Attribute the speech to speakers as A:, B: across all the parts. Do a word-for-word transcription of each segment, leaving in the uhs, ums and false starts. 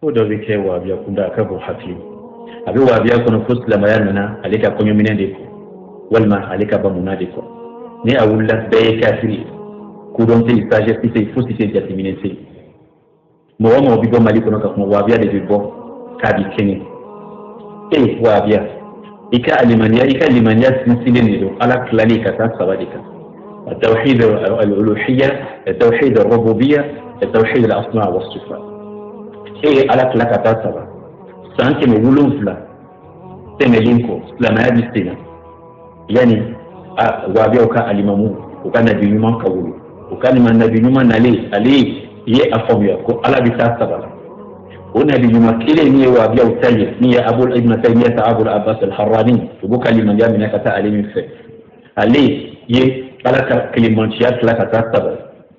A: ko da wike wa biya kunda ka bo hakli abi wa biya kono fusla mayana alika konyo minende ko walma alika ba munade ko ni awulla be kafiri ku don te stage fi te fusi te jatiminete mo wa mo bi bo mali kono ka mo wa biya de bo ka bi keni e wa biya ika alimania ika alimania sinsile nido ala klani ka ta sabadika التوحيد الألوهية التوحيد الربوبية التوحيد الأسماء والصفات إيه على كلا كتاسبة سانك مولون فلا تملينكو لما هذه السنة يعني وابيا وكان الإمامو وكان نبي نمان كولو وكان من نبي نمان عليه عليه يه أفهميه كو على بتاسبة ونبي نمان كله نيه وابيا وتايه نيه أبو ابن تيمية أبو العباس الحراني وبوك لمن جاء من كتا عليه من فيه عليه يه على كلمانشيات لا كتاسبة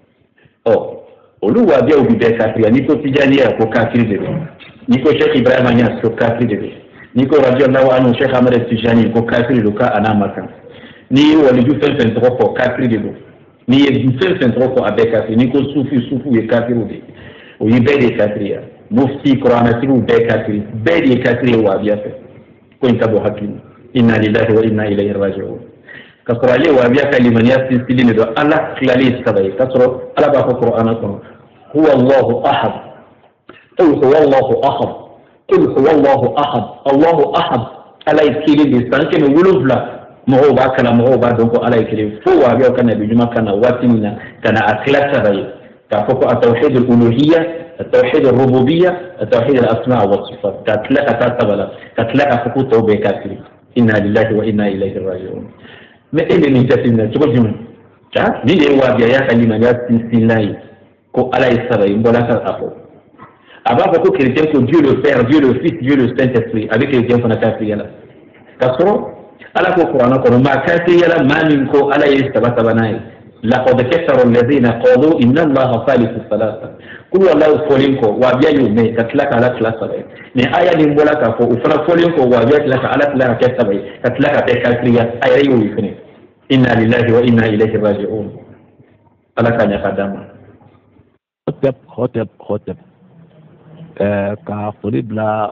A: أو olu wa bia obi be kafiri niko tijaniya ko kafiri de niko Sheikh Ibrahim Anyas ko kafiri de niko radiyallahu anhu Sheikh Ahmed Tijani ko kafiri do ka anama kan ni wali ju fen fen trop ko kafiri de ni ju fen fen trop ko abe kafiri niko sufi sufu ye kafiri de o yi be de kafiri mufti Qur'an tiru be kafiri be de kafiri wa bia fe ko intabo hakim inna lillahi wa inna ilayhi raji'un kasrali wa bia kalimaniya silsilini do Allah klali sabai kasro ala ba ko Qur'an ko هو الله أحد قل هو الله أحد قل هو الله أحد الله أحد على يكلم بسان كم يقولون فلا مهو باكلا مهو بعدهم على يكلم فهو أبيه كان بجمع كان واتمنا كان أكلات سبعي كفوق التوحيد الألوهية التوحيد الربوبية التوحيد الأسماء والصفات كتلاك تاتبلا كتلاك فوق توبة كافر إنا لله وإنا إليه راجعون ما إلي نجاتنا تقول جمع كا نيجي وابيا يا كلمة يا سنسلاي ko ala isabai mbola ka afo aba ko chrétien ko Dieu le Père Dieu le Fils Dieu le Saint-Esprit avec chrétien fana kafiri yala kasro ala ko Qur'an ko ma kafiri yala manin ko ala yisaba sabanai laqad kafara alladhina qalu inna allaha thalithu thalatha kul wallahu folinko wa biya yume katlaka ala klasa bai ne aya ni mbola ka ko ufana folinko wa biya klaka ala klaka kasabai katlaka te kafiri aya yu yifne inna lillahi wa inna ilayhi raji'un ala kanya kadama
B: hotep hotep hotep ɛɛ ka foli bila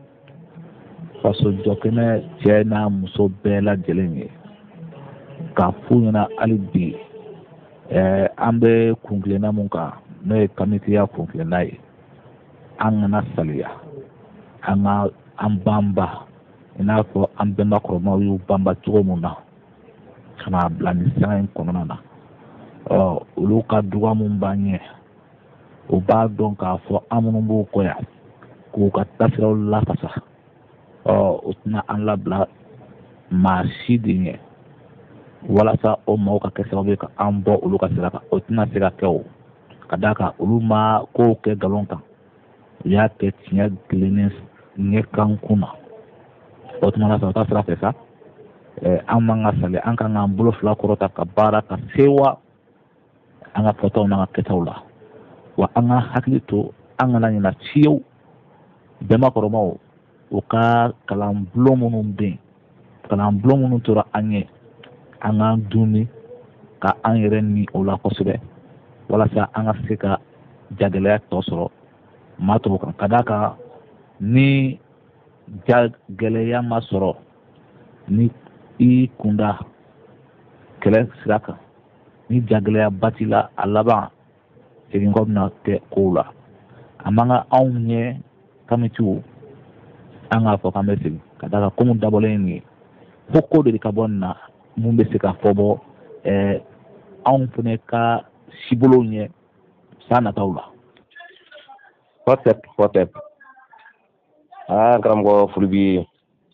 B: faso jɔkɛnɛ cɛ n'a muso bɛɛ lajɛlen ye k'a f'u ɲɛna hali bi ɛɛ an bɛ kunkilenna mun kan n'o ye kamitiya kunkilenna ye an kana saliya an ka an banba i n'a fɔ an bɛnbakɔrɔmaw y'u banba cogo mun na ka n'a bila nin sira in kɔnɔna na ɔ olu ka duga mun b'an ɲɛ o b'a dɔn k'a fɔ an minnu b'u kɔ yan k'u ka tasiraw lafasa ɔ o tɛna an labila maa si de ɲɛ walasa o maaw ka kɛ sababu ye ka an bɔ olu ka sira kan o tɛna se ka kɛ o ka d'a kan olu ma kow kɛ nkalon kan u y'a kɛ tiɲɛ tilennen ɲɛkan kun na o tuma na sa o ta sira fɛ sa ɛɛ an man ka sali an kan k'an bolo fila kɔrɔta ka baara ka sewa an ka fɔtaw n'an ka kɛtaw la. Wa an ka hakili to an kana ɲina fiyewu bɛnbakɔrɔmaw u ka kalanbulon minnu bɛ yen kalanbulon minnu tora an ɲɛ an k'an dunni ka an yɛrɛ ni o la kosɛbɛ walasa an ka se ka jagɛlɛya tɔ sɔrɔ maa tɔw kan ka d'a kan ni jagɛlɛya ma sɔrɔ ni i kunda kɛlɛ sira kan ni jagɛlɛya ba t'i la a laban segin kɔ bɛna kɛ kow la a man kan anw ɲɛ kamitiw an k'a fɔ k'an bɛ segin ka d'a kan ko min dabɔlen ye nin ye fo ko de ka bɔ nin na mun bɛ se ka fɔ bɔ ɛɛ anw fana ka sibolow ɲɛ san nataw la.
C: hotep hotep aa karamɔgɔ foli b'i ye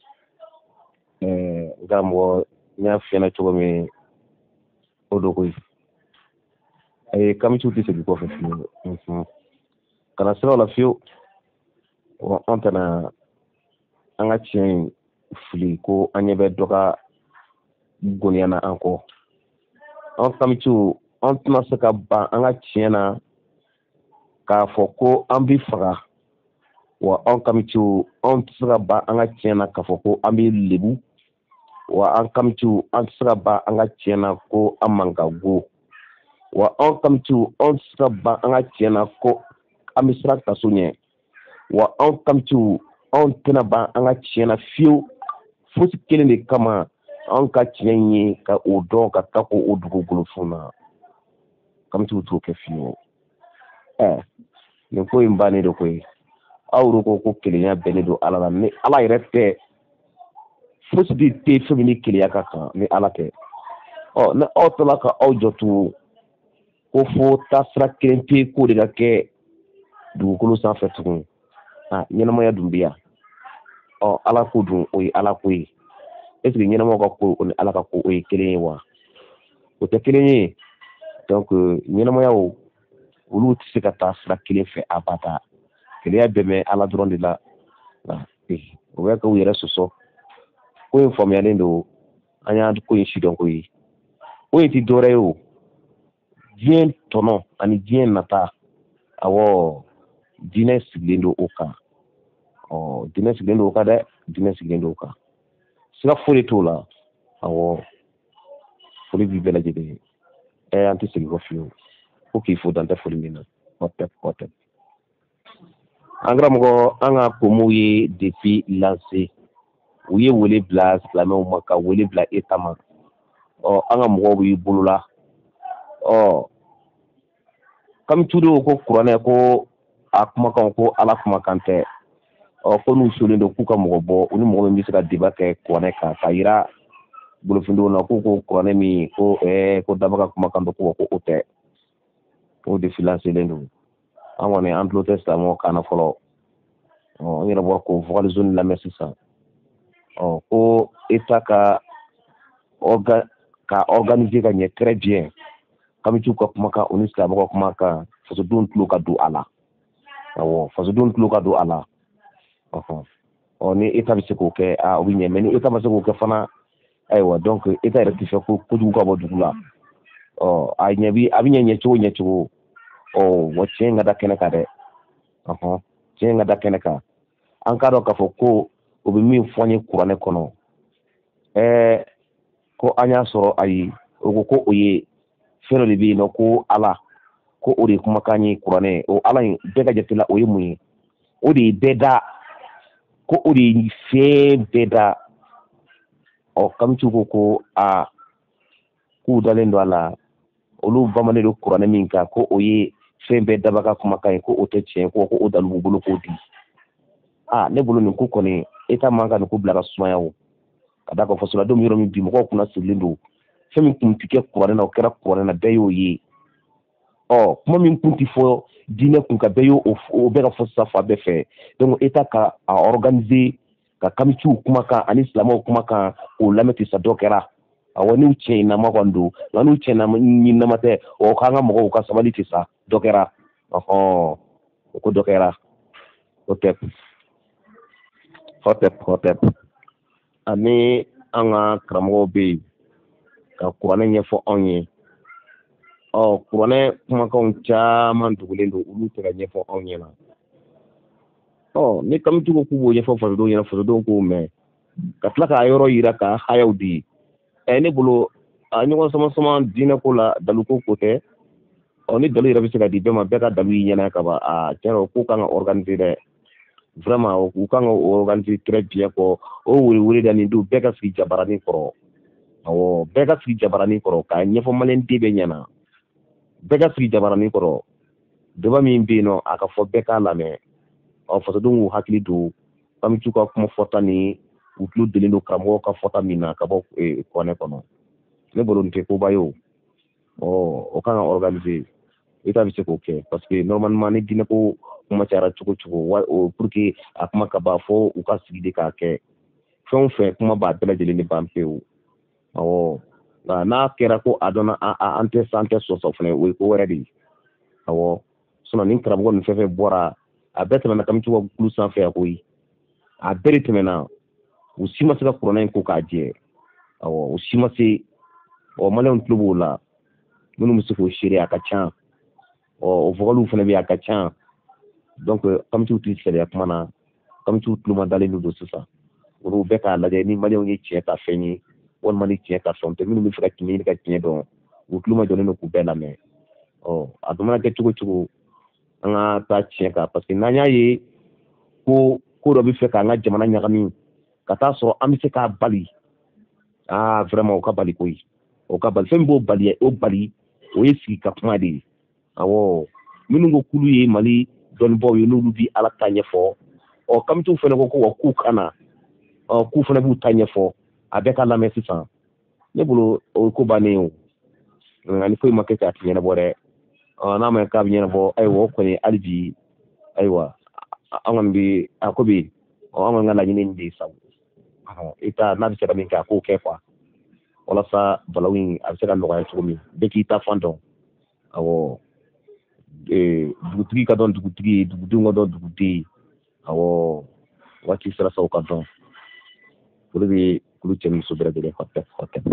C: ɛɛ karamɔgɔ n y'a f'i ɲɛna cogo min o do koyi. Ayi kamitiw tɛ segin kɔfɛ fiyewu kana siraw la fiyewu wa an tɛna an ka tiɲɛ in fili ko an ɲɛ bɛ dɔ ka goniya na an kɔ an kamitiw an tɛna se ka ban an ka tiɲɛ na k'a fɔ ko an bɛ faga wa an kamitiw an tɛ se ka ban an ka tiɲɛ na k'a fɔ ko an bɛ lebu wa an kamitiw an tɛ se ka ban an ka tiɲɛ na ko an man ka go wa an kamitiw an tɛ se ka ban an ka tiɲɛ na ko an bɛ siran kaso ɲɛ wa an kamciw an tɛna ban an ka tiɲɛ na fiyewu fosi kelen de kama an ka tiɲɛ ye ka o dɔn ka taa ko o dugukolo fun na kamciw t'o kɛ fiyewu ɛ nin ko in bannen de koyi aw yɛrɛ ko ko kelenya bɛnnen don ala la ni ala yɛrɛ tɛ fosi de tɛ fɛn min ni kelenya ka kan ni ala tɛ ɔ ni aw tila ka aw jɔ tugun ko fo taasira kelen pe ko de ka kɛ dugukolo sanfɛ tugun ah ɲɛnamaya dun bɛ yan ɔ ala ko dun o ye ala ko ye est ce que ɲɛnamaw ka ko o ni ala ka ko o ye kelen ye wa o tɛ kelen ye donc ɲɛnamayaw olu tɛ se ka taa sira kelen fɛ abada kelenya bɛɛ bɛ ala dɔrɔn de la o bɛ k'u yɛrɛ sɔsɔ ko in faamuyalen don an y'a ko in sidɔn ko ye o in tɛ dɔwɛrɛ ye o diɲɛ tɔnɔ ani diɲɛ nata awɔ diinɛ sigilen don o kan ɔ diinɛ sigilen don o kan dɛ diinɛ sigilen don o kan sira foyi t'o la awɔ foli b'i bɛɛ lajɛlen ye ɛ an tɛ segin kɔ fiyewu ko k'i fo dan tɛ foli min na kɔtɛ kɔtɛ an karamɔgɔ an ka komow ye depuis lancé u ye wele bila silamɛw ma ka wele bila eta ma ɔ an ka mɔgɔw b'i bolo la ɔ kamituw ko kuranɛ ko a kumakan ko ala kumakan tɛ ɔ ko n'u solen don k'u ka mɔgɔ bɔ u ni mɔgɔ min bɛ se ka débat kɛ kuranɛ kan ka yira bolofindenw na k'u ko kuranɛ min ko ɛɛ ko daba ka kumakan don ko ko o tɛ o de filanselen don an kɔni an tulo tɛ silamɛw kan na fɔlɔ ɔ n yɛrɛ bɔra k'o vocal zone lamɛn sisan ɔ ko eta ka orga ka organiser ka ɲɛ très bien kamituw ka kumakan o ni silamɛw ka kumakan fasodenw tulo ka don a la awɔ fasodenw tulo ka don a la ɔhɔn ɔ ni eta bɛ se k'o kɛ a o bɛ ɲɛ mais ni eta ma se k'o kɛ fana ayiwa donc eta yɛrɛ tɛ fɛ ko kojugu ka bɔ dugu la ɔ a ɲɛ bi a bɛ ɲɛ ɲɛ cogo ɲɛ cogo ɔ wa tiɲɛ ka da kɛnɛ kan dɛ ɔhɔn tiɲɛ ka da kɛnɛ kan an k'a dɔn k'a fɔ ko o bɛ min fɔ an ye kuranɛ kɔnɔ ɛɛ ko an y'a sɔrɔ ayi o ko ko o ye fɛn dɔ de bɛ yen nɔ ko ala ko o de ye kumakan ye kuranɛ o ala in bɛɛ ka jate la o ye mun ye o de ye bɛɛ da ko o de ye fɛn bɛɛ da ɔ kamituw ko ko a k'u dalen don a la olu bamanen don kuranɛ min kan ko o ye fɛn bɛɛ daba ka kumakan ye ko o tɛ tiɲɛ ko ko o dalu b'u bolo k'o di a ne bolo nin ko kɔni eta man ka nin ko bila ka sumaya o ka da kan fasoladenw yɔrɔ min bi mɔgɔw kunna sigilen don fɛn min kun ti kɛ kuranɛ na o kɛra kuranɛ na bɛɛ y'o ye ɔ kuma min kun ti fɔ diinɛ kun ka bɛɛ y'o o bɛɛ ka fɔ sisan fa bɛɛ fɛ donc eta ka a organiser ka kamituw kumakan ani silamɛw kumakan k'o lamɛn ten sa dɔ kɛra awɔ n'u tiɲɛ nama kɔni don nka n'u tiɲɛ nama tɛ o k'an ka mɔgɔw ka sabali ten sa dɔ kɛra ɔhɔn o ko dɔ kɛra o tɛ hɔtɛp hɔtɛp ani an ka karamɔgɔw bɛ yen ka kuranɛ ɲɛfɔ anw ye ɔ kuranɛ kumakanw caman dogolen don olu tɛ ka ɲɛfɔ anw ɲɛna ɔ ni kamituw ko k'u b'o ɲɛfɔ fasodenw ɲɛna fasodenw k'o mɛn ka tila k'a yɔrɔ yira ka hayaw di ɛ ne bolo a ɲɔgɔn sama sama diinɛ ko la daluko ko tɛ ɔ ni dalu yɛrɛ bɛ se ka di bɛɛ ma bɛɛ ka dalu y'i ɲɛna ka ban a tiɲɛ o ko kan ka organiser dɛ vraiment u kan ka organiser très bien kɔ o wele wele da nin don bɛɛ ka sigi jabaranin kɔrɔ awɔ bɛɛ ka sigi jabaranin kɔrɔ k'a ɲɛfɔ maliyɛn den bɛɛ ɲɛna bɛɛ ka sigi jabaranin kɔrɔ débat min bɛ yen nɔ a ka fɔ bɛɛ k'a lamɛn ɔ fasodenw k'u hakili don kamituw ka kuma fɔta ni u tulo delen don karamɔgɔw ka fɔta min na ka bɔ kuranɛ kɔnɔ ne bolo nin tɛ koba ye o ɔ o kan ka organiser eta bɛ se k'o kɛ parce que normalement ni diinɛ ko kuma cayara cogo cogo pour que a kuma ka ban fo u ka sigi de k'a kɛ fɛn o fɛn kuma b'a bɛɛ lajɛlen de ban pewu awɔ nka n'a kɛra ko a dɔnna an tɛ an tɛ sɔsɔ fana o ye ko wɛrɛ de ye awɔ sinon ni karamɔgɔ nin fɛn fɛn bɔra a bɛɛ tɛmɛna kamituw ka kulu sanfɛ yan koyi a bɛɛ de tɛmɛna u si ma se ka kuranɛ in ko k'a jɛ awɔ u si ma se ɔ maliyɛnw tulo b'o la minnu bɛ se k'o seere a ka ca ɔ o vocaliw fana bɛ yen a ka ca donc kamituw tɛ sariya kuma na kamituw tulo ma dalen don sisan olu bɛɛ k'a lajɛ ni maliyɛnw ye tiɲɛ ta fɛn ye walima ni tiɲɛ ka fɛn tɛ minnu bɛ fɛ ka tiɲɛ ɲini ka tiɲɛ dɔn u tulo ma jɔlen don k'u bɛɛ lamɛn ɔ a dun mana kɛ cogo cogo an ka taa tiɲɛ kan parce que n'an y'a ye ko ko dɔ bɛ fɛ k'an ka jamana ɲagami ka taa sɔrɔ an bɛ se k'a bali ah vraiment o ka bali koyi o ka bali fɛn b'o bali o bali o ye sigi ka kuma de ye awɔ minnu ko k'olu ye Mali dɔnnibaaw ye n'olu bi Ala ta ɲɛfɔ ɔ kamitiw fana ko ko wa k'u kana ɔ k'u fana b'u ta ɲɛfɔ a bɛɛ ka lamɛn sisan ne bolo o ye ko bannen o nka ni foyi ma kɛ k'a ti ɲɛnabɔ dɛ ɔ n'a ma k'a bɛ ɲɛnabɔ ayiwa o kɔni hali bi ayiwa an kɔni bɛ a ko bɛ yen ɔ an kɔni ka laɲini de ye sa État n'a bɛ se ka min kɛ a k'o kɛ quoi walasa balawu in a bɛ se ka nɔgɔya cogo min bɛɛ k'i ta fan dɔn awɔ dugutigi ka dɔn dugutigi ye dugudenw ka dɔn duguden ye awɔ waati sera sa o ka dɔn olu bɛ kulu cɛ ni muso bɛɛ lajɛlen hɔtɛp hɔtɛp.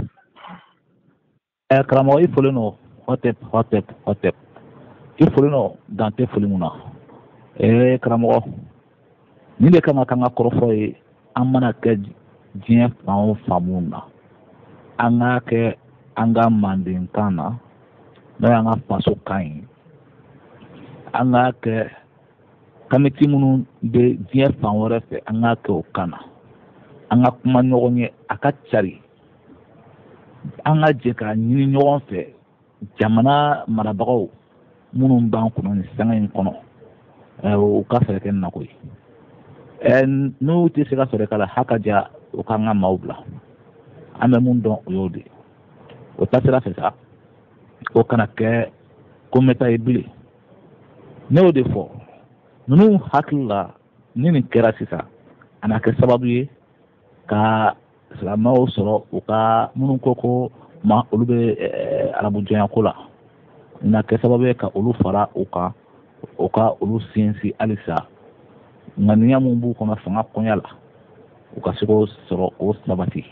B: Ɛ karamɔgɔ i fɔlen don hɔtɛp hɔtɛp hɔtɛp i fɔlen don dan tɛ foli mun na ɛɛ karamɔgɔ nin de kama k'an ka kɔrɔfɔ ye an mana kɛ diɲɛ fan o fan mun na an k'a kɛ an ka mandenkan na n'o y'an ka faso kan ye an k'a kɛ kamiti minnu bɛ diɲɛ fan wɛrɛ fɛ an k'a kɛ o kan na an ka kuma ɲɔgɔn ye a ka cari an ka jɛ k'a ɲini ɲɔgɔn fɛ jamana marabagaw minnu b'an kɔnɔ nin sanga in kɔnɔ u ka fɛɛrɛ kɛ nin na koyi n'u tɛ se ka fɛɛrɛ k'a la ha ka ja u k'an ka maaw bila an bɛ mun dɔn o y'o de o taasira fɛ sa o kana kɛ ko n bɛ taa ye bilen ne y'o de fɔ ninnu hakili la ni nin kɛra sisan a na kɛ sababu ye ka silamɛw sɔrɔ u ka minnu ko ko ma olu bɛ arabu jɔnya ko la na kɛ sababu ye ka olu fara u kan u ka olu sinsin halisa ŋaniya mun b'u kɔnɔ fanga kɔnya la u ka se k'o sɔrɔ k'o sabati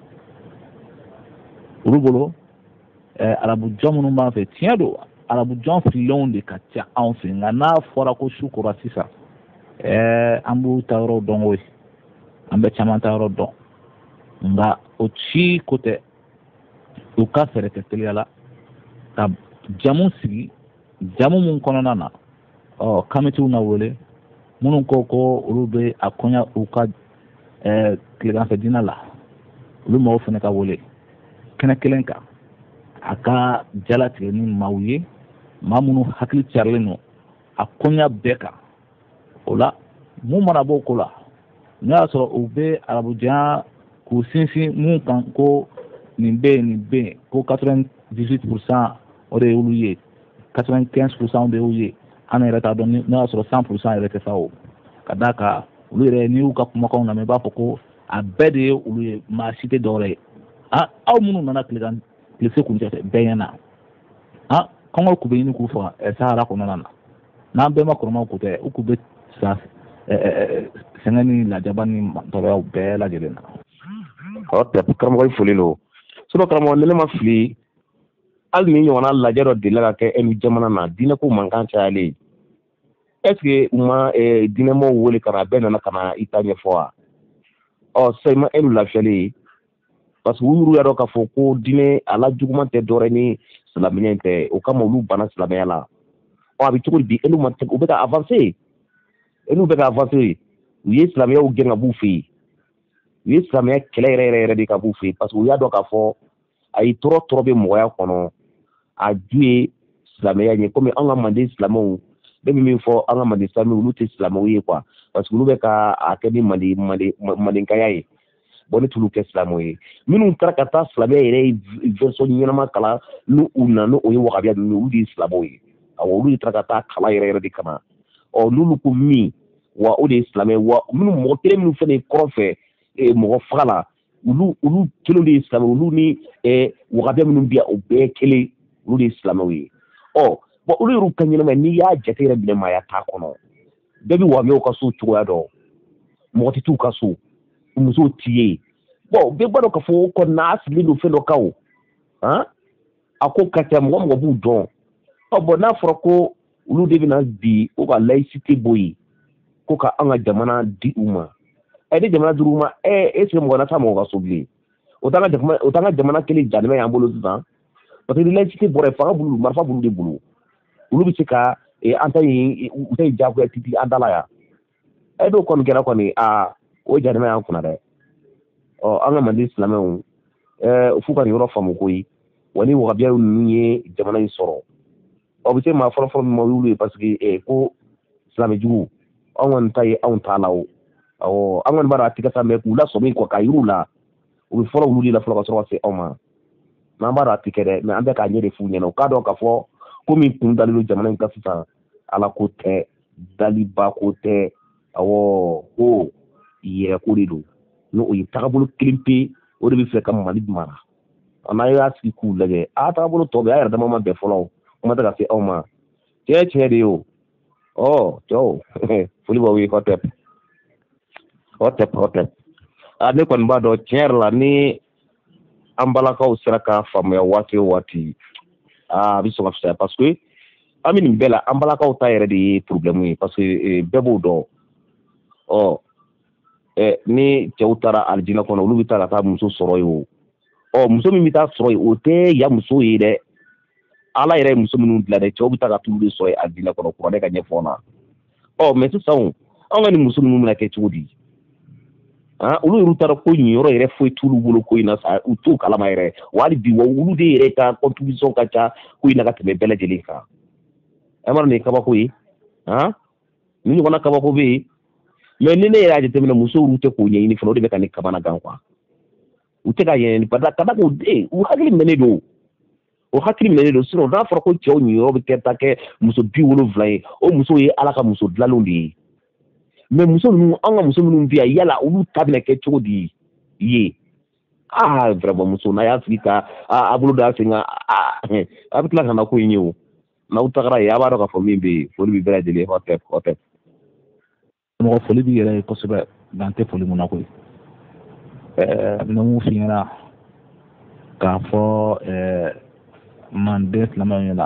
B: olu bolo arabu jɔn minnu b'an fɛ tiɲɛ don arabu jɔn fililenw de ka ca anw fɛ nka n'a fɔra ko su kora sisan an b'u ta yɔrɔ dɔn koyi an bɛ caman ta yɔrɔ dɔn nka o ci ko tɛ u ka fɛɛrɛ kɛ teliya la ka jamu sigi jamu mun kɔnɔna na ɔ kamitiw na wele minnu ko ko olu bɛ a kɔɲa u ka tileganfɛ diinɛ la olu maaw fana ka wele kɛnɛ kelen kan a ka jalatigɛ ni maaw ye maa minnu hakili carilen don a kɔɲa bɛɛ kan o la mun mana bɔ o ko la n'o y'a sɔrɔ u bɛ arabujan k'u sinsin mun kan ko nin bɛ yen nin bɛ yen ko quatre-vingt-dix-huit pour cent o de y'olu ye quatre-vingt-quinze pour cent de y'u ye an yɛrɛ t'a dɔn n'o y'a sɔrɔ cent pour cent yɛrɛ tɛ sa o ka d'a kan olu yɛrɛ n'i y'u ka kumakanw lamɛn i b'a fɔ ko a bɛɛ de ye olu ye maa si tɛ dɔwɛrɛ ye ah aw minnu nana tilegan tilese kuncɛ fɛ bɛɛ ɲɛna ah kɔngɔ kun bɛ ɲini k'u faga ɛ sahara kɔnɔna na n'an bɛɛ ma kɔrɔmaw ko tɛ u kun bɛ sa sɛgɛn ni lajaba ni tɔɔrɔyaw bɛɛ lajɛlen na.
C: ɔ tɛ karamɔgɔ i foli lo sinɔn karamɔgɔ ni ne ma fili hali ni ɲɔgɔnna lajɛ dɔ delila ka kɛ e ni jamana na diinɛ ko mankan cayalen est ce que u ma diinɛmɔgɔw wele ka na bɛɛ nana ka na i ta ɲɛfɔ wa ɔ sisan i ma e nu lafiyalen ye parce que u y'u yɛrɛ dɔn k'a fɔ ko diinɛ a la juguman tɛ dɔwɛrɛ ni silamɛya tɛ o kama olu banna silamɛya la ɔ a bɛ cogo di bi e n'u ma u bɛ ka avancer e n'u bɛ ka avancer u ye silamɛyaw gɛn ka b'u fɛ yen u ye silamɛya kɛlɛ yɛrɛ yɛrɛ yɛrɛ de ka b'u fɛ yen parce que u y'a dɔn k'a fɔ a ye tɔɔrɔ tɔɔrɔ bɛ mɔgɔya kɔnɔ a ju ye silamɛya ye komi an ka manden silamɛw bɛɛ bɛ min fɔ an ka manden silamɛw olu tɛ silamɛw ye quoi parce que olu bɛ ka a kɛ ni manden manden mandenkaya ye bon ne t'olu kɛ silamɛw ye minnu taara ka taa silamɛya yɛrɛ ye version ɲɛnama kalan n'u u na n'o ye wagabiya ninnu olu de ye silamɛw ye awɔ olu de taara ka taa kalan yɛrɛ yɛrɛ de kama ɔ n'olu ko min wa o de ye silamɛ wa minnu mɔgɔ kelen minnu fɛnɛ kɔrɔfɛ mɔgɔ faga la olu olu kelen de ye silamɛ olu ni wagabiya minnu bɛ yan o bɛɛ kelen olu de ye silamɛw ye ɔ bɔn olu yɛrɛ ka ɲɛnama n'i y'a jate yɛrɛ minɛ maaya t'a kɔnɔ bɛɛ bɛ wagabiyaw ka so cogoya dɔn mɔgɔ tɛ t'u ka so musow t'i ye bɔn bɛɛ b'a dɔn k'a fɔ o kɔni n'a sigilen don fɛn dɔ kan o han a ko ka ca mɔgɔ mɔgɔ b'u dɔn ɔ bɔn n'a fɔra ko olu de bɛna bi ko ka laïcité bɔ yen ko ka an ka jamana di u ma ɛ ni jamana dir'u ma ɛ est ce que mɔgɔ na taa mɔgɔ ka so bilen o t'an ka jamana o t'an ka jamana kelen janimɛ y'an bolo sisan parce que ni laïcité bɔra yen fanga b'olu marifa b'olu de bolo olu bɛ se ka an ta yen u ta yen diyagoya titi an da la yan e do kon kera koni a o jarima yan kuna de o an ga mandi islamu eh fu ka yoro famu koyi wani wa biya ni jamana yi soro o bi se ma foro foro mo wulu parce que e ko islamu jugu on tay on talaw o an bara tika sa me ku la so mi ko kayuru la o bi foro wulu la foro ka soro se o ma na bara tika de me ambe ka nyere fu nyeno ka do ka fo ko mi kun dalilu jamana ka fita ala ko te daliba ko te awo ko ye ko rido no o yitakabulu kilimpi o de bi fe kam mali mara ana ya siki ku lage a tabulu to be ayar da mama be folo kuma daga se o ma che che de yo oh jo fuli bo wi hotep hotep hotep a ne kon ba do cher la ni ambala ka usraka fam ya wati wati a bi so ka parce que amini bela ambala ka ta yere di problème parce que bebo do oh eh ni cewtara aljina kono lu bitara ta muso soro yo o muso mi bita soro yo te ya muso yi de ala yere muso minu dila de cew bitara tulu soro aljina kono ko de ka nyefona o mais tout ça on ngani muso minu na ke cewdi ah ulu rutara ko nyoro yere foi tulu bolo ko ina sa utu kala ma yere wali bi wo ulu de yere ka contribution ka cha ko ina ka tebe bele jelika amar ni kaba ko yi ah ni ko na kaba ko bi mais ni ne yaaje temina muso rute ko nyi ni folo de be kan kabana gan kwa ute ka yen pada kada ko de u hakili mene do o hakili mene do sino da foro ko cew nyi o be keta ke muso bi wolo vlay o muso yi ala ka muso dlalo ndi mais muso nu anga muso nu biya yala ulu tabne ke chodi yi ah vraiment muso na Afrika a abulu da singa a abitla kana ko nyiwo na utagara ya baro ka fo mimbe fo bi bela de le hotep hotep
B: mo foli bi yɛrɛ kosɛbɛ dan tɛ foli mun na koyi ɛɛ bɛna mun fi ɲɛna k'a fɔ ɛɛ manden silamɛw ɲɛna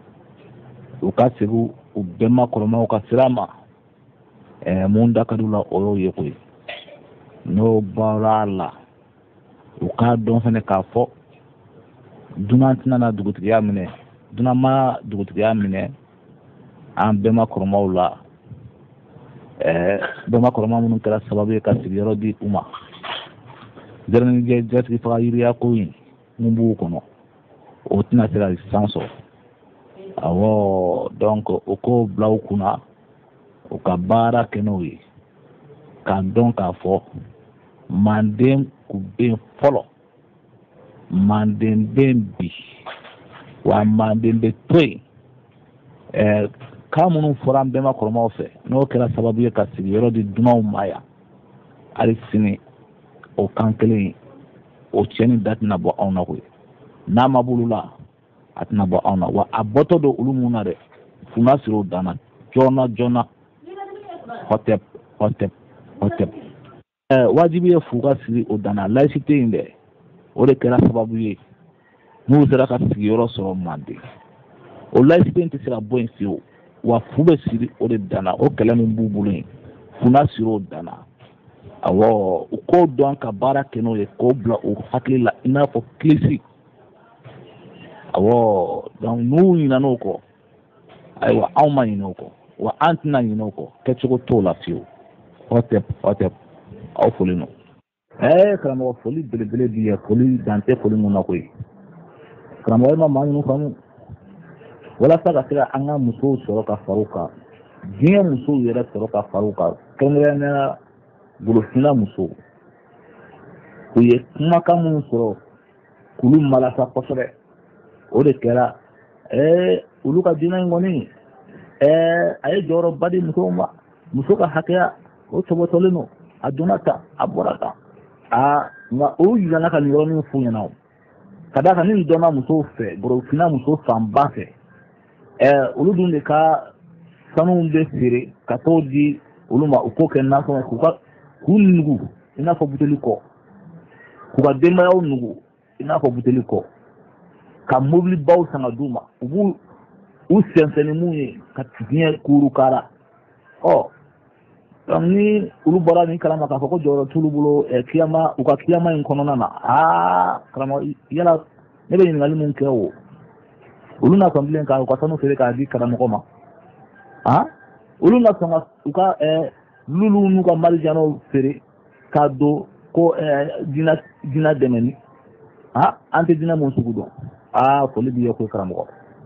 B: u ka segin u bɛnba kɔrɔmaw ka sira ma ɛɛ mun da ka d'u la o y'o ye koyi n'o bɔra a la u k'a dɔn fɛnɛ k'a fɔ dunan tɛna na dugutigiya minɛ dunan ma dugutigiya minɛ an bɛnba kɔrɔmaw la. bɛnba kɔrɔma minnu kɛra sababu ye ka sigiyɔrɔ di u ma jɛrɛnijɛ jatigi faga yiriya ko in mun b'u kɔnɔ o tɛna se ka san sɔrɔ awɔ donc o ko bila u kunna u ka baara kɛ n'o ye k'a dɔn k'a fɔ manden kun bɛ yen fɔlɔ manden bɛ yen bi wa manden bɛ to yen ɛɛ kan minnu fɔra an bɛnba kɔrɔmaw fɛ n'o kɛra sababu ye ka sigiyɔrɔ di dunanw ma yan hali sini o kan kelen o tiɲɛni da tɛna bɔ anw na koyi n'a ma bolo la a tɛna bɔ anw na wa a bɔtɔ don olu mun na dɛ funa siri o dan na joona joona hɔtɛp hɔtɛp hɔtɛp ɛɛ wajibi ye fu ka siri o dan na laïcité in dɛ o de kɛra sababu ye n'u sera ka sigiyɔrɔ sɔrɔ manden o laïcité in tɛ se ka bɔ yen fiyewu wa fu bɛ siri o de danna o kɛlɛ min b'u bolo yen funa siri o danna awɔ u k'o dɔn ka baara kɛ n'o ye k'o bila u hakili la i n'a fɔ kilisi awɔ donc n'u ɲinɛna o kɔ ayiwa anw ma ɲinɛ o kɔ wa an tɛna ɲinɛ o kɔ kɛcogo t'o la fiyewu hɔtɛp hɔtɛp aw foli nɔ ɛɛ karamɔgɔ foli belebele bi yan foli dan tɛ foli mun na koyi karamɔgɔ ma maa minnu faamu walasa ka se ka an ka musow sɔrɔ ka fara u kan diɲɛ musow yɛrɛ sɔrɔ ka fara u kan kɛrɛnkɛrɛnnenya golofina musow u ye kumakan minnu sɔrɔ k'olu malasa kosɛbɛ o de kɛra ɛɛ olu ka diinɛ in kɔni ɛɛ a ye jɔyɔrɔba di musow ma muso ka hakɛya o tɔbɔtɔlen don a donna tan a bɔra tan aa nka o yirana ka nin yɔrɔnin f'u ɲɛna o ka d'a kan ni nin dɔnna musow fɛ golofina muso fanba fɛ ɛɛ olu dun de ka sanuw bɛ feere ka t'o di olu ma u k'o kɛ nasɔngɔ k'u ka k'u nugu i n'a fɔ buteli kɔ k'u ka denbayaw nugu i n'a fɔ buteli kɔ ka mobilibaw san ka d'u ma u b'u u sɛnsɛn ni mun ye ka diɲɛ kuuru kara ɔ donc ni olu bɔra nin kalama k'a fɔ ko jɔyɔrɔ t'olu bolo ɛ kiyama u ka kiyama in kɔnɔna na aa karamɔgɔ yala ne bɛ ɲininkali mun kɛ o olu na sɔn bilen ka u ka sanu feere k'a di karamɔgɔ ma ah olu na sɔn ka u ka ɛ lulu n'u ka marijanaw feere k'a don ko dina dina dɛmɛni ah an tɛ dina mun sugu dɔn ah foli b'i ye ko karamɔgɔ.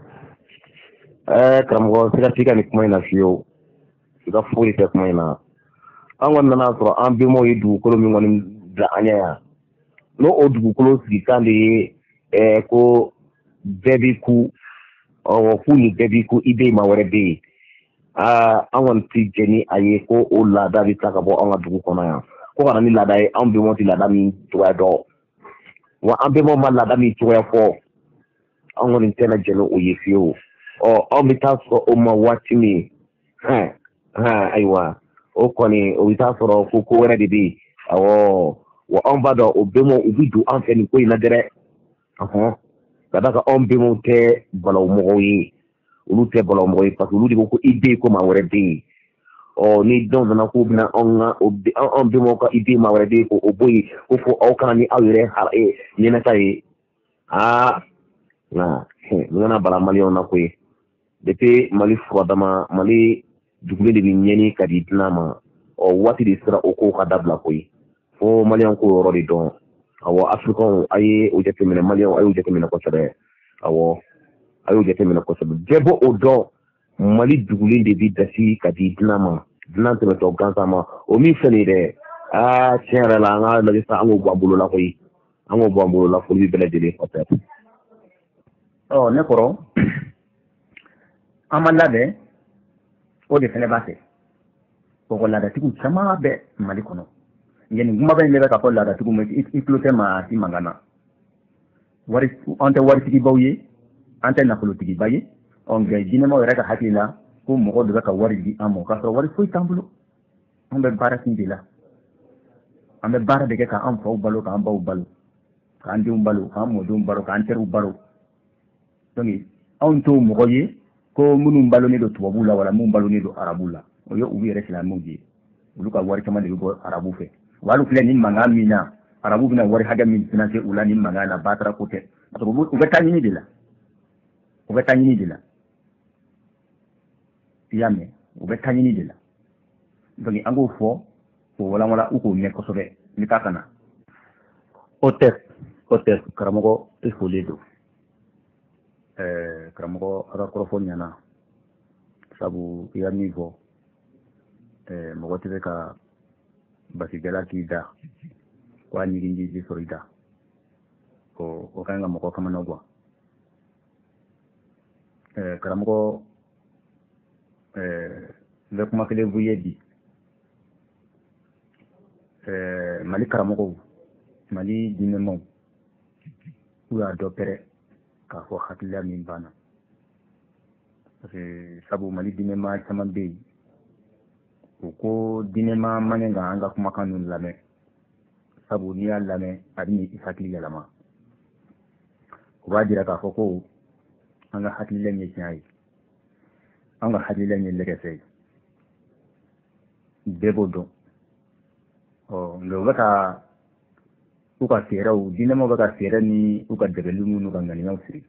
C: ɛɛ karamɔgɔ sika t'i ka nin kuma in na fiyewu i ka foyi tɛ kuma in na an kɔni nana sɔrɔ an bɛnbaw ye dugukolo min kɔni bila an ɲɛ yan n'o o dugukolo sigikan de ye ɛɛ ko bɛɛ b'i ku ɔwɔ k'u ni bɛɛ b'i ku i bɛ yen maa wɛrɛ bɛ yen aa an kɔni tɛ jɛ ni a ye ko o laada bɛ tila ka bɔ an ka dugu kɔnɔ yan ko ka na ni laada ye an bɛnbaw tɛ laada min cogoya dɔn wa an bɛnbaw ma laada min cogoya fɔ an kɔni tɛna jɛ n'o ye fiyewu ɔ anw bɛ taa sɔrɔ o ma waati min hɛn hɛn ayiwa o kɔni o bɛ taa sɔrɔ ko ko wɛrɛ de bɛ yen awɔ wa anw b'a dɔn o bɛnbaw u bɛ don an fɛ nin ko in na dɛrɛ ɔhɔn ka d'a kan anw bɛnbaw tɛ balawumɔgɔw ye olu tɛ balawumɔgɔ ye parce que olu de ko ko i bɛ yen ko maa wɛrɛ bɛ yen ɔ ni dɔw nana k'u bɛna anw ka o anw bɛnbaw ka i bɛ yen maa wɛrɛ bɛ yen ko o bɔ yen ko fɔ aw kana ni aw yɛrɛ ɲɛnata ye aa nka n kana bala maliyɛnw na koyi depuis mali furadama mali dugulen de bɛ ɲɛni ka di dilan ma ɔ waati de sera o ko ka dabila koyi fo maliyɛnw k'o yɔrɔ de dɔn awɔ afirikɛnw a ye o jateminɛ maliyɛnw a y'o jateminɛ kosɛbɛ awɔ a y'o jateminɛ kosɛbɛ bɛɛ b'o o dɔn mali dugulen de bɛ dasi ka di dilan ma dilan tɛmɛtɔ gansan ma o min filɛ nin ye dɛ aa tiɲɛ yɛrɛ la an ka lajɛ sisan an k'o bɔ an bolo la koyi an k'o bɔ an bolo la foli bɛ bɛɛ lajɛlen kɔfɛ.
D: ɔ ne kɔrɔ an ma labɛn o de fɛnɛ b'a fɛ o laadatigiw caman bɛ mali kɔnɔ yanni kumaba in bɛ ka fɔ laadatigiw ma i tulo tɛ maa si mankan na wari an tɛ waritigibaw ye an tɛ nafolotigiba ye ɔ nka diinɛmaw yɛrɛ ka hakili la ko mɔgɔ de bɛ ka wari di an ma k'a sɔrɔ wari foyi t'an bolo an bɛ baara sin de la an bɛ baara de kɛ k'an faw balo k'an baw balo k'an denw balo k'an mɔdenw balo k'an teriw balo donc anw t'o mɔgɔ ye ko minnu balonen don tubabuw la wala minnu balonen don arabuw la o ye olu yɛrɛ silamɛw de ye olu ka wari caman de bɛ bɔ arabuw fɛ wa hali filɛ nin mankan min na arabuw bɛna wari hakɛ min financer u la nin mankan na batara ko tɛ parce que u bɛ taa ɲini de la u bɛ taa ɲini de la i y'a mɛn u bɛ taa ɲini de la donc an k'o fɔ k'o walawala u k'o mɛn kosɛbɛ ni k'a kana o tɛ o tɛ karamɔgɔ i folen don ɛɛ karamɔgɔ a ka kɔrɔfɔ ɲɛna sabu i ka min fɔ ɛɛ mɔgɔ tɛ se ka basigɛla k'i da ko a ɲigin ji sɔrɔ i da o o ka ɲi ka mɔgɔ kamana guwa ɛɛ karamɔgɔ ɛɛ n bɛ kuma kelen f'i ye bi ɛɛ mali karamɔgɔw mali diinɛmaw u y'a dɔ pɛrɛ k'a fɔ hakilila min banna parce que sabu mali diinɛma caman bɛ yen u ko diinɛma man kan ka an ka kumakan ninnu lamɛn sabu n'i y'a lamɛn a bɛ i hakili yɛlɛma o b'a jira k'a fɔ ko an ka hakilila ye tiɲɛ ye an ka hakilila ye lɛgɛsɛ ye bɛɛ b'o dɔn ɔ nka u bɛ ka u ka fɛɛrɛw diinɛmaw bɛ ka fɛɛrɛ ni u ka dɛgɛliw n'u ka ŋaniyaw siri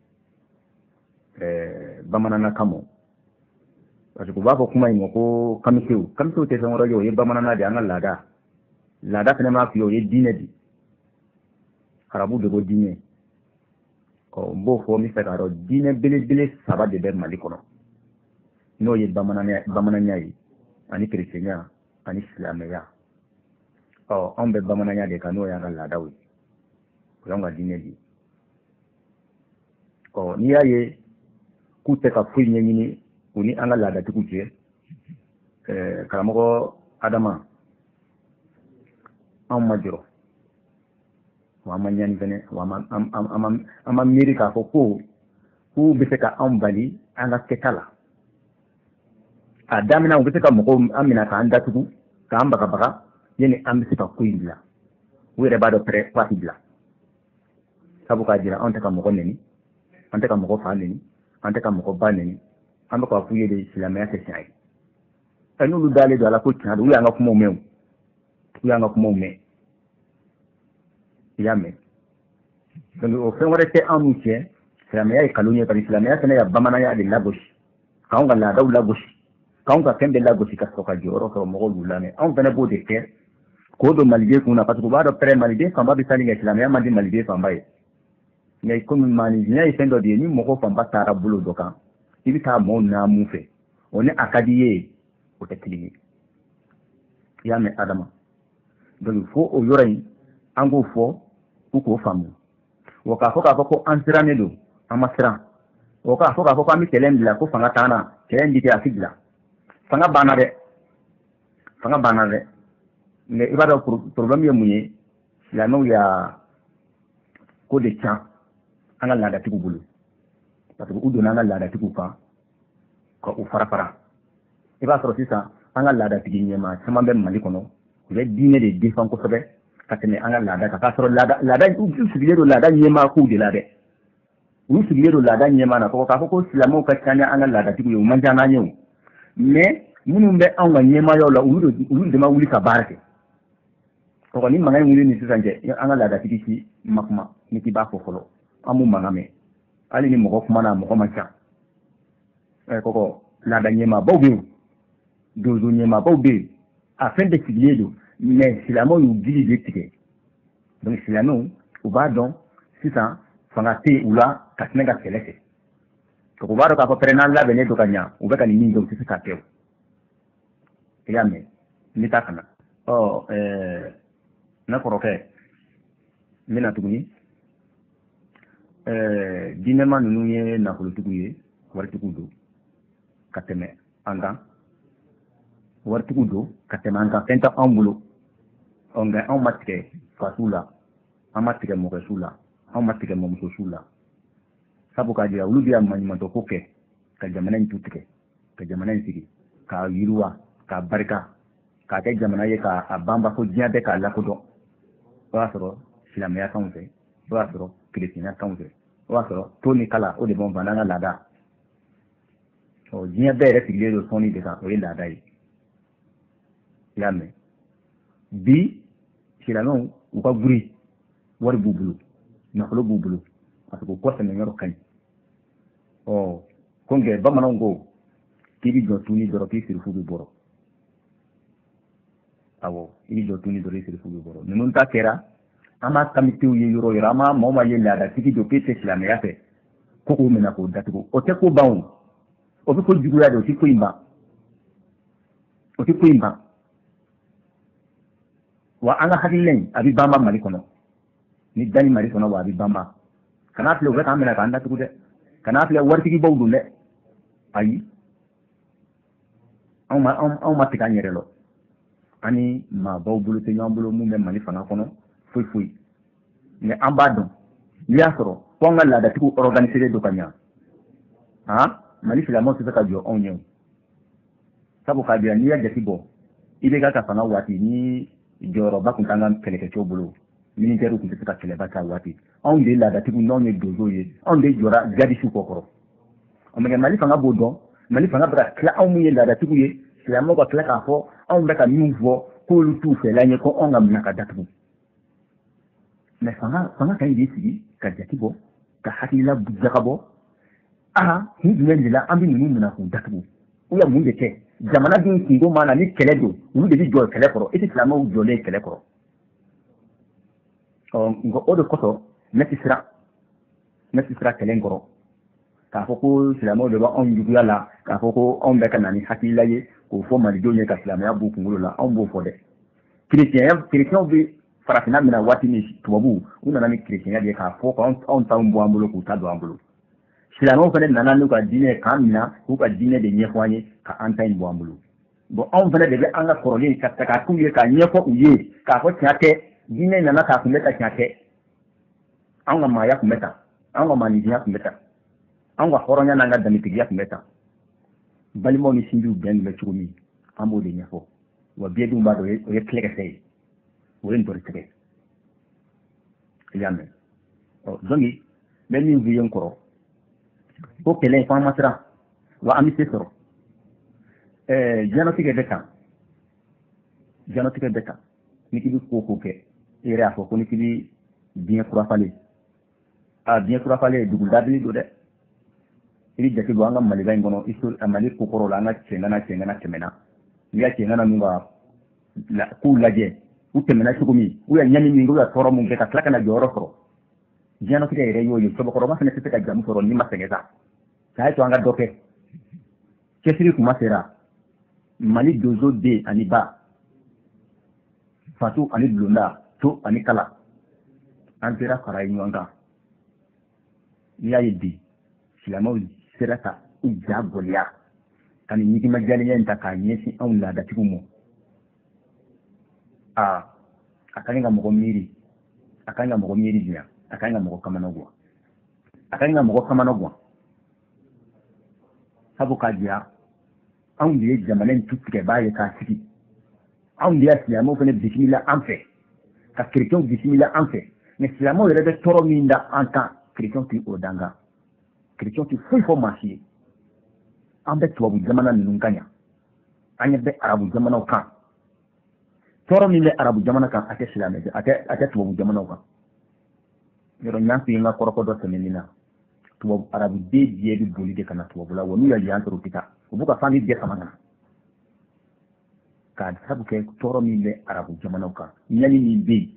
D: ɛɛ bamanankan kama parce que u b'a fɔ kuma in ma ko kamisew kamisew tɛ fɛn wɛrɛ ye o ye bamanankan de ye an ka laada laada fana b'a f'i ye o ye diinɛ de arabu de ko diinɛ ɔ n b'o fɔ n bɛ fɛ k'a dɔn diinɛ belebele saba de bɛ mali kɔnɔ n'o ye bamananya bamananya ye ani kerecɛnya ani silamɛya ɔ anw bɛ bamananya de kan n'o y'an ka laadaw ye o y'anw ka diinɛ de ye ɔ n'i y'a ye k'u tɛ ka foyi ɲɛɲini u ni an ka laadatigiw cɛ ɛɛ karamɔgɔ adama anw ma jɔrɔ wa an ma ɲani fɛnɛ wa an ma miiri k'a fɔ ko k'u bɛ se ka anw bali an ka kɛta la a daminɛ u bɛ se ka mɔgɔw an minɛ k'an datugu k'an bagabaga yanni an bɛ se ka ko in bila u yɛrɛ b'a dɔn pɛrɛ waati bila sabu k'a jira anw tɛ ka mɔgɔ nɛni an tɛ ka mɔgɔ fa nɛni an tɛ ka mɔgɔ ba nɛni an bɛ k'a f'u ye de silamɛya tɛ tiɲɛ ye ɛ n'olu dalen don a la ko tiɲɛ don u y'an ka kumaw mɛn u y'an ka kumaw mɛn i y'a mɛn donc o fɛn wɛrɛ tɛ anw n'u cɛ silamɛya ye nkalon ye bari silamɛya fana ye bamananya de lagosi k'anw ka laadaw lagosi k'anw ka fɛn bɛɛ lagosi ka sɔrɔ ka jɔyɔrɔ sɔrɔ mɔgɔw y'u lamɛn anw fana b'o de kɛ k'o don maliden kun na parce que u b'a dɔn pɛrɛ maliden fanba bɛ tali kɛ silamɛya man di maliden fanba ye nka komi maanifinya ye fɛn dɔ de ye ni mɔgɔ fanba taara bolo dɔ kan i bɛ taa maaw n'a mun fɛ o ni a ka di ye o tɛ kelen ye i y'a mɛn adama donc fo o yɔrɔ in an k'o fɔ u k'o faamu wa k'a fɔ k'a fɔ ko an sirannen don an ma siran wa k'a fɔ k'a fɔ k'an bɛ kɛlɛ in bila ko fanga t'an na kɛlɛ in di kɛ a ti bila fanga banna dɛ fanga banna dɛ mais i b'a dɔn problème ye mun ye silamɛw y'a ko de can an ka laadatigiw bolo parce que u donna an ka laadatigiw kan ka u fara fara i b'a sɔrɔ sisan an ka laadatigi ɲɛmaa caman bɛ Mali kɔnɔ u bɛ diinɛ de défend kosɛbɛ ka tɛmɛ an ka laada kan k'a sɔrɔ laada laada u sigilen don laada ɲɛmaa kow de la dɛ u sigilen don laada ɲɛmaa na k'a fɔ ko silamɛw ka ca ni an ka laadatigiw ye u man ca n'an ye o mais minnu bɛ anw ka ɲɛmaayaw la olu de olu de ma wuli ka baara kɛ kɔkɔ ni mankan in wuli ni sisan cɛ an ka laadatigi si ma kuma ni k'i b'a fɔ fɔlɔ an b'u mankan mɛn hali ni mɔgɔ kuma na mɔgɔ man ca ɛ kɔkɔ laada ɲɛmaabaw bɛ yen donso ɲɛmaabaw bɛ yen a fɛn bɛɛ sigilen don mais silamɛw y'u gili de tigɛ donc silamɛw u b'a dɔn sisan fanga tɛ u la ka tɛmɛ ka kɛlɛ kɛ u b'a dɔn k'a fɔ pɛrɛn n'an labɛnnen don ka ɲa u bɛ ka nin min kɛ u tɛ se k'a kɛ o i y'a mɛn n bɛ taa ka na ɔ ɛɛ ne kɔrɔkɛ n bɛna tuguni ɛɛ diinɛma ninnu ye nafolotigiw ye waritigiw don ka tɛmɛ an kan waritigiw don ka tɛmɛ an kan fɛn tɛ anw bolo ɔ nka anw ma tigɛ fasiw la an ma tigɛ mɔgɔsiw la anw ma tigɛ mɔmusosuw la sabu k'a jira olu bɛ maɲumantɔ ko kɛ ka jamana in tu tigɛ ka jamana in sigi k'a yiriwa k'a barika k'a kɛ jamana ye k'a banba fo diɲɛ bɛɛ k'a lakodɔn o y'a sɔrɔ silamɛya kanw fɛ o y'a sɔrɔ kerecɛnya kanw fɛ o y'a sɔrɔ to ni kala o de b'anw fɛ n'an ka laada ɔ diɲɛ bɛɛ yɛrɛ sigilen don sɔnni de kan o ye laada ye i y'a mɛn bi silamɛw u ka guri wari b'u bolo nafolo b'u bolo parce que o kɔsɛmɛ yɔrɔ ka ɲi ɔ ko nkɛ bamananw ko k'i bi jɔ tuni dɔrɔn k'i sirifu bɛ bɔrɔ awɔ i bi jɔ tuni dɔrɔn i sirifu bɛ bɔrɔ ninnu ta kɛra an b'a kamitew ye yɔrɔ yɔrɔ an b'a maaw ma ye laadatigi don k'e tɛ silamɛya fɛ ko k'o minɛ k'o datugu o tɛ ko ban o o bɛ ko juguya de o tɛ ko in ban o tɛ ko in ban wa an ka hakilina in a bɛ banba Mali kɔnɔ ni dani Mali kɔnɔ wa a bɛ banba kana filɛ u bɛ k'an minɛ k'an datugu dɛ kana filɛ waritigibaw don dɛ ayi anw ma anw ma tigɛ an yɛrɛ la an ni maabaw bolo tɛ ɲɔgɔn bolo mun bɛ Mali fanga kɔnɔ foyi foyi mais an b'a dɔn n'i y'a sɔrɔ ko an ka laadatigiw organisé don ka ɲa han Mali silamɛw tɛ se ka jɔ anw ɲɛ o sabu k'a jira n'i y'a jate bɔ I B K ka fanga waati ni jɔyɔrɔba tun t'an ka kɛlɛkɛcɛw bolo militaires tun tɛ se ka kɛlɛba k'a waati anw de ye laadatigiw n'anw ye donsow ye anw de jɔra gadisiw kɔ kɔrɔ mais Mali fanga b'o dɔn Mali fanga bɛ ka tila anw min ye laadatigiw ye silamɛw ka tila k'a fɔ anw bɛ ka min fɔ k'olu t'u fɛla ɲɛ ko anw ka minɛ ka datugu mais fanga fanga ka ɲi de sigi ka jate bɔ ka hakilila jakabɔ aha kun jumɛn de la an bɛ ninnu minɛ k'u datugu ou bien mun de kɛ jamana dun kungo ma na ni kɛlɛ don olu de bɛ jɔ kɛlɛ kɔrɔ e tɛ silamɛw jɔlen kɛlɛ kɔrɔ ɔ nka o de kosɔn ne tɛ siran ne tɛ siran kɛlɛ in kɔrɔ k'a fɔ ko silamɛw de b'anw juguya la k'a fɔ ko anw bɛ ka na ni hakilila ye k'o fɔ malidenw ye ka silamɛya b'u kunkolo la anw b'o fɔ dɛ kerecɛnya kerecɛnw bɛ farafinna minɛ waati min tubabuw u nana ni kerecɛnya de ye k'a fɔ k'anw t'anw bɔ an bolo k'u ta don an bolo silamɛw fana nana n'u ka diinɛ k'an minɛ k'u ka diinɛ de ɲɛfɔ an ye ka an ta in bɔ an bolo bon anw fana de bɛ an ka kɔrɔlen ka ta k'a k'u ye k'a ɲɛfɔ u ye k'a fɔ tiɲɛ tɛ diinɛ nana k'a kun bɛ ta tiɲɛ tɛ anw ka maaya kun bɛ ta anw ka maanifinya kun bɛ ta anw ka hɔrɔnya n'an ka danbetigiya kun bɛ ta balimaw ni sinjiw bɛn bɛ cogo min an b'o de ɲɛfɔ wa biɲɛdonw b'a dɔn o ye tilɛkɛsɛ ye o ye ntɔritigɛ i y'a mɛn ɔ donc n bɛ min f'i ye n kɔrɔ ko kɛlɛ in fɔ an ma siran wa an bɛ se sɔrɔ ɛɛ diɲɛlatigɛ bɛ tan diɲɛlatigɛ bɛ tan ni k'i bɛ ko o ko kɛ i yɛrɛ y'a fɔ ko ni k'i bɛ diɲɛ kurafalen a diɲɛ kurafalen dugu dabili don dɛ iri jati go anga maliga ngono isul amali kokoro la anga cengana cengana cemena ya cengana nunga la ku laje u temena sugumi u ya nyami mingo ya toro mun ke ka klaka na joro foro jano kite ire yo yo so bokoro ma fene tete jamu foro ni masengeza sai to anga doke kesiri kuma sera mali dozo de ani ba fatu ani blunda to ani kala antera kara nyonga ya yidi silamo serata uja golia kan yiki majali yenta ka nyesi on la da tigumo a akanga mo miri akanga mo miri dia akanga mo kamanogwa akanga mo kamanogwa sabu ka dia on die jamanen tutike baye ka siki on dia silamo fene bismillah anfe ka kirkon bismillah anfe ne silamo rebe toro minda anta kirkon ti odanga kirkon ti full formation ambe tuwabu jamana nunganya anya be arabu jamana kan toro mi le arabu jamana kan ate silame ate ate tuwabu jamana kan yoro nyanti nga koroko do temenina tuwabu arabu de die bi boli de kana tuwabu la wonu ya yantro kita ubuka fami de kamana ka sabu ke toro mi le arabu jamana kan nyani ni be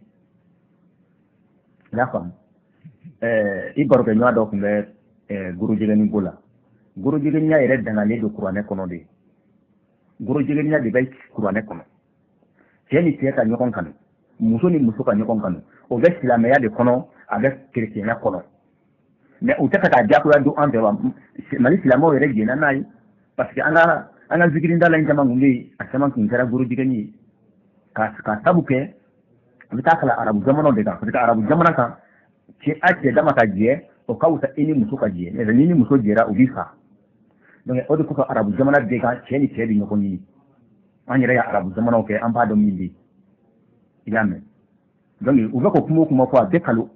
D: la fam eh ibaro ke nyaa do kumbe eh guru jigeni bola guru jigeni nya ire dangale do qur'ane kono de guru jigeni nya de bay qur'ane kono teni tieta nyokon kanu muso ni muso ka nyokon kanu o be silame ya de kono avec chrétien ya kono mais o taka ta jaku ya do ande wa mali silamo ire gena nai parce que anga anga zikiri ndala njama ngumbi asama kinkara guru jigeni ka ka sabuke amita kala arabu jamano de ka parce que arabu jamana ka ci ake dama ka je o kawuta ini muso ka je ne ni muso jera ubisa donc o de ko arabu jamana de ka ceni cedi nyoko ni anyira ya arabu jamana ke an ba do mindi igame donc u ko kuma kuma ko de kalo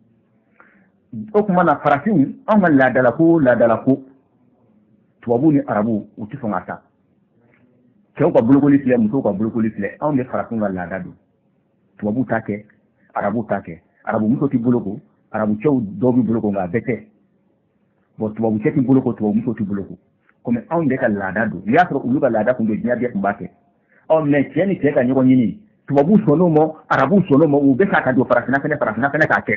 D: o kuma na farafin an la dala ko la dala ko tuwabu ni arabu u ti fonga ta ke ko bulugoli fle muso ko bulugoli fle an de farafin la dadu tuwabu take arabu take arabu muso ti buloko arabu chew dobi buloko nga bete bo tuwabu cheti buloko tuwabu muso ti buloko comme on de ka lada do ya tro uluka lada kundo nya bia kumbake on me tieni teka nyoko nyini tuwabu sono mo arabu sono mo u beka ka do parasina fene parasina fene ka ke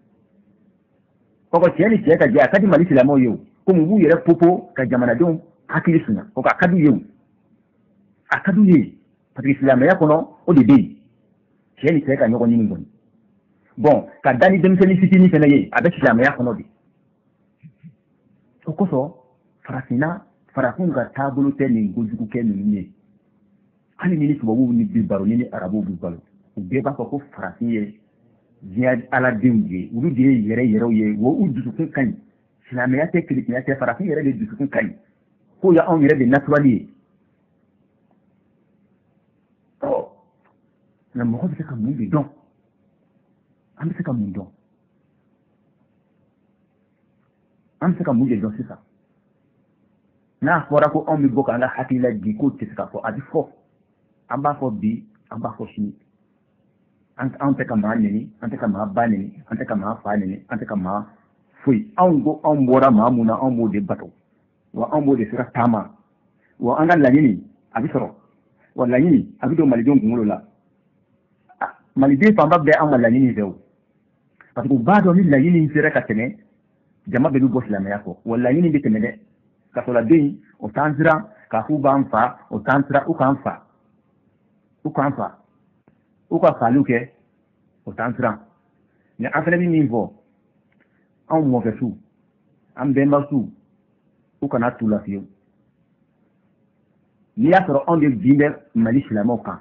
D: ko tieni teka ja kadi malisi la mo yo ko mu yere popo ka jamana don akili suna ko ka kadu yo akadu ye patri islam ya kono o de de tieni teka nyoko nyini ngoni bon ka dani demseni fitini fene ye avec islam ya kono di ko so farafina farafunga tabulu te ni gojugu ke ni ni ani ni tubabu ni bibaro ni arabu bibaro ubeba ko ko farafiye dia ala dimje uru die yere yere ye wo udu kun kan islam ya te kili ya te farafiye yere de du kun kan ko ya on yere de naturali oh na mo ko se ka mun bi don am se ka mun don am se ka mun don c'est ça na fora ko on mi boka nga hakila di ko tiska ko adi fo amba fo bi amba fo shi an an te kama nini an te kama banini an te kama fanini an te kama fui an go an bora mamuna an bo de bato wa an bo de sira tama wa an ga lanini abi soro wa lanini abi do malijon ngolo la malide pamba be an lanini zew parce que ba do ni lanini sira ka tene jama be du boss la mayako wa lanini be tene kasola dei o tanzira ka fu banfa o tanzira u kanfa u kanfa u ka faluke o tanzira ne afele bi nivo an mo fesu an bemba su u kana tula fiyo ni ya soro on de binde mali islamo kan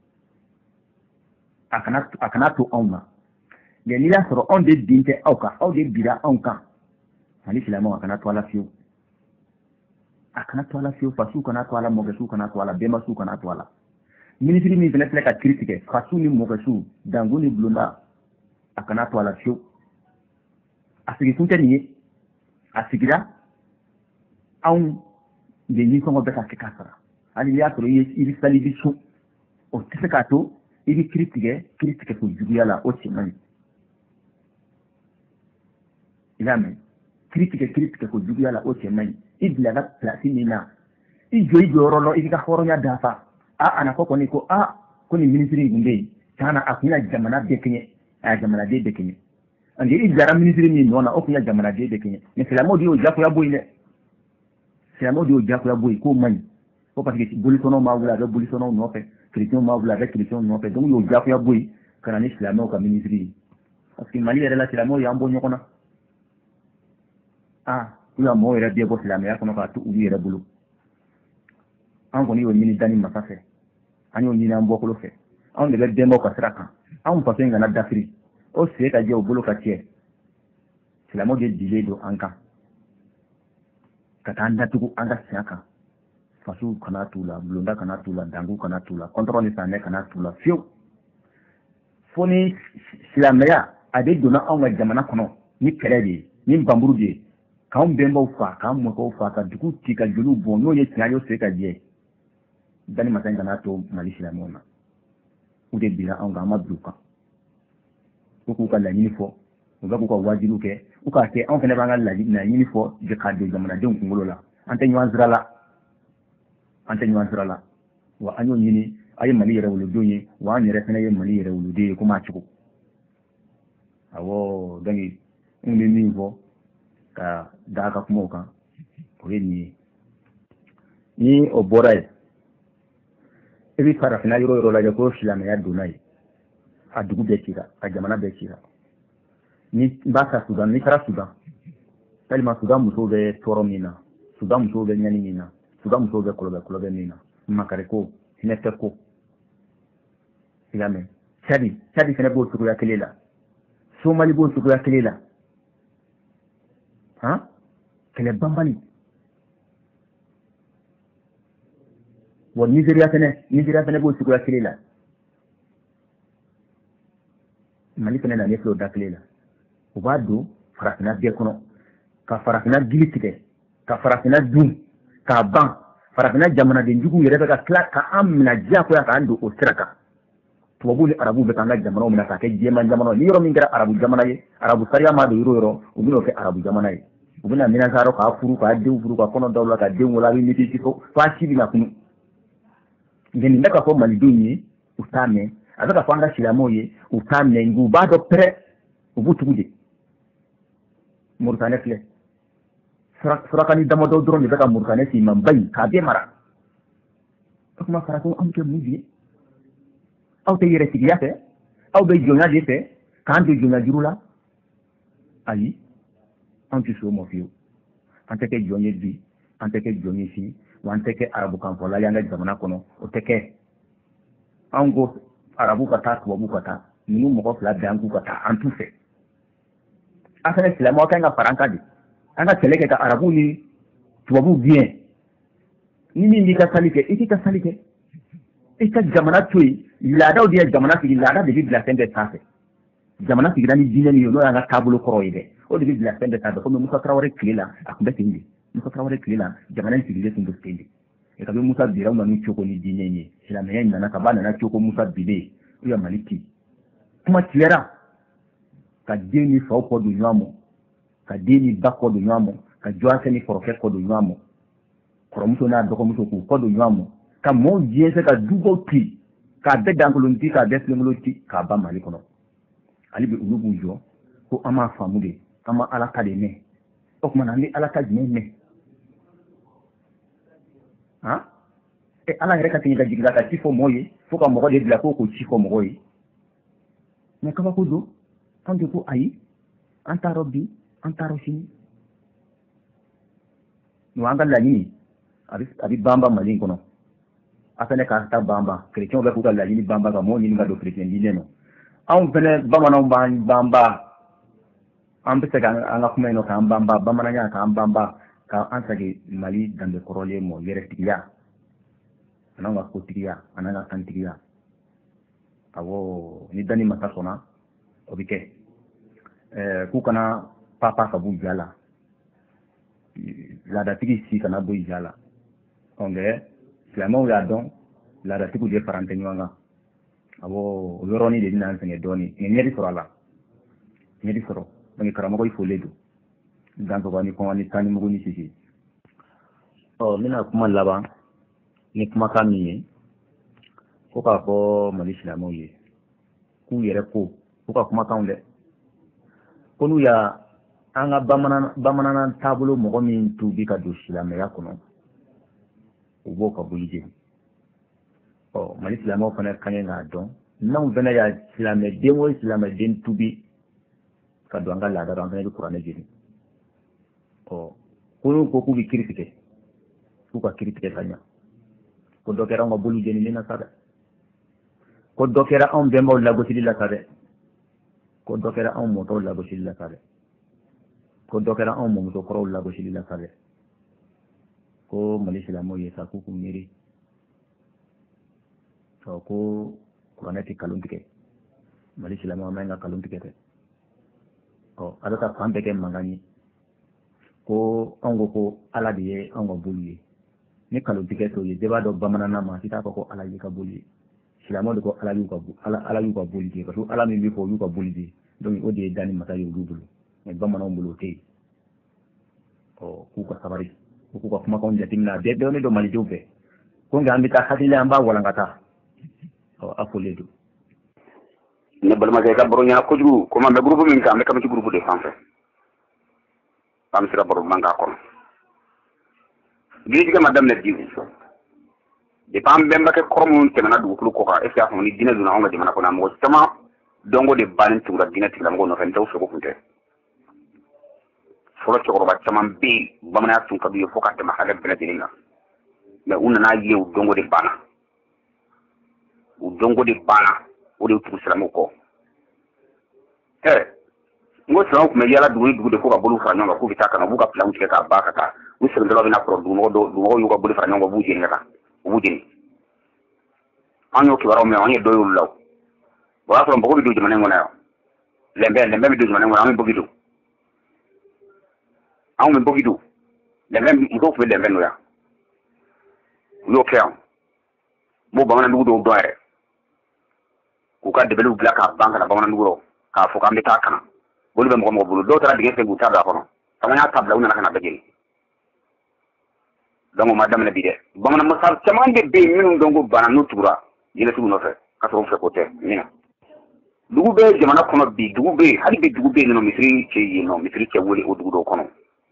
D: akana akana to on ma ne ni ya soro on de binde au ka au de bida on kan mali islamo akana to ala fiyo akana to ala fiyo fasu kana to ala mogesu kana to ala bema su kana to ala ministry mi vene ka critique fasu ni mogesu dangu ni blunda akana to ala fiyo asigi kunte ni asigira aun de ni kongo beta ke kasara ali ya to yi iri sali bisu o tiseka to iri critique critique ko jugiya la o timani ilame critique critique ko juguya la o cemai idla na place ni na i joyi joro lo i ka horonya dafa a ana ko ni ko a ko ni ministry ngumbe tana akuna jamana de kenye a jamana de de kenye andi i jara ministry ni nona o kunya jamana de de kenye ni selamo di o jako ya boy ne selamo di o jako ya boy ko mani ko parce que bolisono ma wula ga bolisono no fe chrétien ma wula ga chrétien no fe donc yo jako ya boy kana ni selamo ka ministry parce que mali era la selamo ya mbo nyokona ah ya mo era de bo selamo ya kono ka tu uri era bulu an kɔni y'o ɲini dani masa fɛ an y'o ɲini an bɔkolo fɛ anw de bɛ denbaw ka sira kan anw faso in kana dafiri o sen ka jɛ o bolo ka tiɲɛ silamɛw de dilen don an kan ka taa an datugu an ka siɲɛ kan faso kana t'u la bulonda kana t'u la dangu kana t'u la kɔntɔrɔ ni sanɛ kana t'u la fiyewu fo ni silamɛya a de donna anw ka jamana kɔnɔ ni kɛlɛ de ye ni banburu de ye k'anw bɛnbaw fa k'an mɔkɛw fa ka dugu ci ka joliw bɔn n'o ye tiɲɛ y'o sen ka jɛ dani masa in kana to mali silamɛw na u de bila anw kan an ma bila u kan u k'u ka laɲini fɔ u bɛ k'u ka wajibiw kɛ u k'a kɛ anw fana b'an ka laɲini fɔ k'a don jamanadenw kunkolo la an tɛ ɲɔgɔn sira la an tɛ ɲɔgɔn sira la wa an y'o ɲini a ye mali yɛrɛ wolodenw ye wa an yɛrɛ fana ye mali yɛrɛ woloden ye komi a cogo awɔ donc n bɛ min fɔ ka da ka kumaw kan o ye nin ye ni o bɔra yen i bɛ farafinna yɔrɔ yɔrɔ lajɛ ko silamɛya donna yen a dugu bɛɛ cira a jamana bɛɛ cira ni n b'a ta sudan n'i taara sudan walima sudan musow bɛ tɔɔrɔ min na sudan musow bɛ ɲani min na sudan musow bɛ kɔlɔbɛ kɔlɔbɛ min na makari ko hinɛtɛ ko i y'a mɛn cadi cadi fana b'o cogoya kelen la somali b'o cogoya kelen la han kɛlɛ banbali wa Nigeria fɛnɛ Nigeria fɛnɛ b'o cogoya kelen la Mali fɛnɛ na ne filɛ o da kelen la u b'a don farafinna bɛɛ kɔnɔ ka farafinna gili tigɛ ka farafinna dun k'a ban farafinna jamanaden jugu yɛrɛ bɛ ka tila ka an minɛ diyagoya k'an don o sira kan tubabu ni arabu bɛ k'an ka jamanaw minɛ k'a kɛ jɛman jamanaw ni yɔrɔ min kɛra arabu jamana ye arabu sariya ma don yɔrɔ yɔrɔ u bɛn'o kɛ arabu jamana ye u bɛna minɛnsa k'a furu k'a denw furu ka kɔnɔ daw la ka denw wolo a bɛ mitisi fo f'a si bɛna kunu nka nin bɛ ka fɔ malidenw ye u t'a mɛn a bɛ ka fɔ an ka silamɛw ye u t'a mɛn nka u b'a dɔn pɛrɛ u b'u tugu de Mauritanie filɛ surakani damadɔ dɔrɔn de bɛ ka Mauritanie si man bayi k'a bɛɛ mara o tuma fara ko an bɛ kɛ mun ye aw tɛ yɛrɛtigiya fɛ aw bɛ jɔnya de fɛ k'an don jɔnya juru la ayi an tɛ so ma fiyewu an tɛ kɛ jɔn ye bi an tɛ kɛ jɔn ye sini wa an tɛ kɛ arabukan fɔla y'an ka jamana kɔnɔ o tɛ kɛ an ko arabu ka taa tubabu ka taa ninnu mɔgɔ fila bɛɛ an k'u ka taa an t'u fɛ an fana silamɛw kan ka fara an kan de an ka kɛlɛ kɛ ka arabu ni tubabu gɛn ni min b'i ka sali kɛ i k'i ka sali kɛ i ka jamana to yen laadaw de ye jamana sigi laada de bɛ bila fɛn bɛɛ sanfɛ jamana sigira ni diinɛ min ye n'o y'an ka taabolo kɔrɔ ye dɛ o de bɛ bila fɛn bɛɛ sanfɛ komi Musa Tarawele tile la a tun bɛ ten de Musa Tarawele tile la jamana in sigilen tun bɛ ten de et kabi Musa bira u nana cogo ni diinɛ in ye silamɛya in nana ka ba nana cogo Musa bilen u ye Mali ci kuma tigɛra ka den ni faw kɔ don ɲɔgɔn ma ka den ni ba kɔ don ɲɔgɔn ma ka jɔnsɛ ni kɔrɔkɛ kɔ don ɲɔgɔn ma kɔrɔmuso n'a dɔgɔmuso k'u kɔ don ɲɔgɔn ma ka mɔɔw jɛnsɛn ka dubaw ci k'a bɛɛ dankolon ci k'a bɛɛ filenkolon ci k'a ban Mali kɔnɔ hali bi olu b'u jɔ ko an m'a faamu de an ma Ala ta de mɛn o tuma na an bɛ Ala ta jumɛn mɛn han ɛ Ala yɛrɛ ka tɛmɛ ka jigin ka ci fɔ mɔgɔw ye fo ka mɔgɔ de bila k'o k'o ci fɔ mɔgɔw ye mais kabako don an de ko ayi an t'a dɔn bi an t'a dɔn sini wa an ka laɲini a bɛ a bɛ banba Mali in kɔnɔ a fɛnɛ k'a ta banba chrétiens bɛ k'u ka laɲini banba ka mɔgɔw ɲini ka don chrétien diinɛ nɔ anw fɛnɛ bamananw b'an banba an bɛ se ka an ka kuma in nɔ k'an banba bamananya k'an banba k'an segin Mali danbe kɔrɔlen mɔ yɛrɛtigiya an'an ka kotigiya an'an ka kantigiya awɔ ni dani masa sɔnna o bɛ kɛ ɛɛ k'u kana papa ka b'u ja la laadatigi si kana bɔ i ja la ɔ silamɛw y'a dɔn laadatigiw de fara an tɛ ɲɔgɔn kan awɔ o yɔrɔnin de bɛna an sɛgɛn dɔɔnin nka ɲɛdi sɔrɔ a la ɲɛdi sɔrɔ donc karamɔgɔ i folen don dan ko ni ko ni tani mugu ni sisi oh mina kuma laban ni kuma kan ni ko ka ko mali silamo ye ku yere ko ko ka kuma kan de ko nu ya an ga bamanan bamanan tabulo mo min tubi ka do silame ya kono o bo ka bulije oh mali silamo fana kanye na don nan fana ya silame den wo silame den tubi ka do an ga lada ran fana Qur'an jini oh ko ko ku bi kirifike ku ka kirifike kanya ko do kera ngo bulije ni na sada ko do kera on bemba lago silila sada ko do kera on moto lago silila sada ko do kera on moto ko lago silila sada ko mali silamo ye sa ku ku miri so ko Qur'anati kaluntike mali silamo ma nga kaluntike te o ada ta fambe ke mangani ko ongo ko ala diye ongo buluye ni kaluntike to ye deba do bamanana ma sita ko ala yi ka buluye silamo ko ala yu ka bu ala ala yu ka buluye ko ala mi bi ko yu ka buluye donc o de dani mata yu dubulu mais bamana bulu te o ku ka sabari ku ka kuma ko jatimna de de ne do mali jobe ko ngambita hadile amba wala ngata afoledo
E: ne balma ke ka boro nya ko jugu ko man be groupe min ka me kam ci groupe de français am sira boro manga ko bi ci ma dem ne diwu de pam be mbake kormu ke na du ko ka e fa ni dina du na on ga de mana ko na mo tama dongo de balin tunga dina ti lam go no fen taw so ko funte folo ci ko ba tama be bamana tun ka bi fo ka de ma haga bela dina mais unna na yew dongo de bana u dongo de bana o de tu salamu ko eh ngo salamu ko me yala du du de ko ka bolu fra nyonga ko bitaka na buka plan ke ka baka ka u sel de lo bina pro du mo do du mo yu ko bolu fra nyonga bu jeni ka bu jeni anyo ki waro me anye do yu law bo afro mbo ko du jumane ngona yo lembe lembe bi du jumane ngona ami bogidu ami bogidu lembe mbo ko lembe no ya yo ke am mo bamana ndugu do doere ku ka debelu bla ka banka na bamana ndugo ka fo ka mbeta kana bolu be mo mo bulu do tara dige se guta da kono tamanya tabla una kana begel dango madam na bide bamana mo sar chamande be minum dongo bana nutura yele tugu no fe ka so fe kote mina dugu be jamana kono bi dugu be hadi be dugu be no misri ke yi no misri ke woli o dugu do kono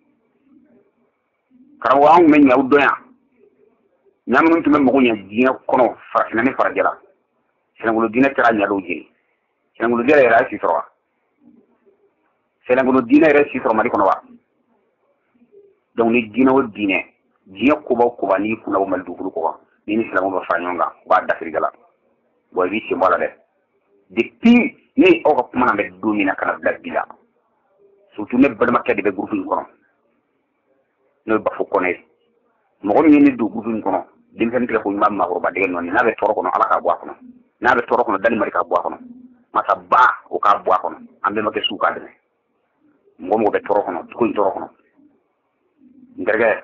E: karawa an men ya udoya ñamnu tume mo nya dina kono fa na ne farajala senangulu dina tara nya do jiri senangulu dina era si troa senangulu dina era si troa mari kono wa donc ni dina wo dine dina ko ba ko ba ni kuna bo mal dugulu ko ni ni islamu ba fa nyonga ba da frigala boy wi ci mala de depuis ni o ko mana be do ni na kana bla bila surtout ne balma kede be groupe ko no ba fu koné mo ni ni du groupe ko dim fen tele ko mamma ko ba de non na be toro ko ala ka bo ko na be toro ko dali mari ka bo ko masa ba o ka bo ko ambe make suka de mo mo be toro ko ko toro ko nderge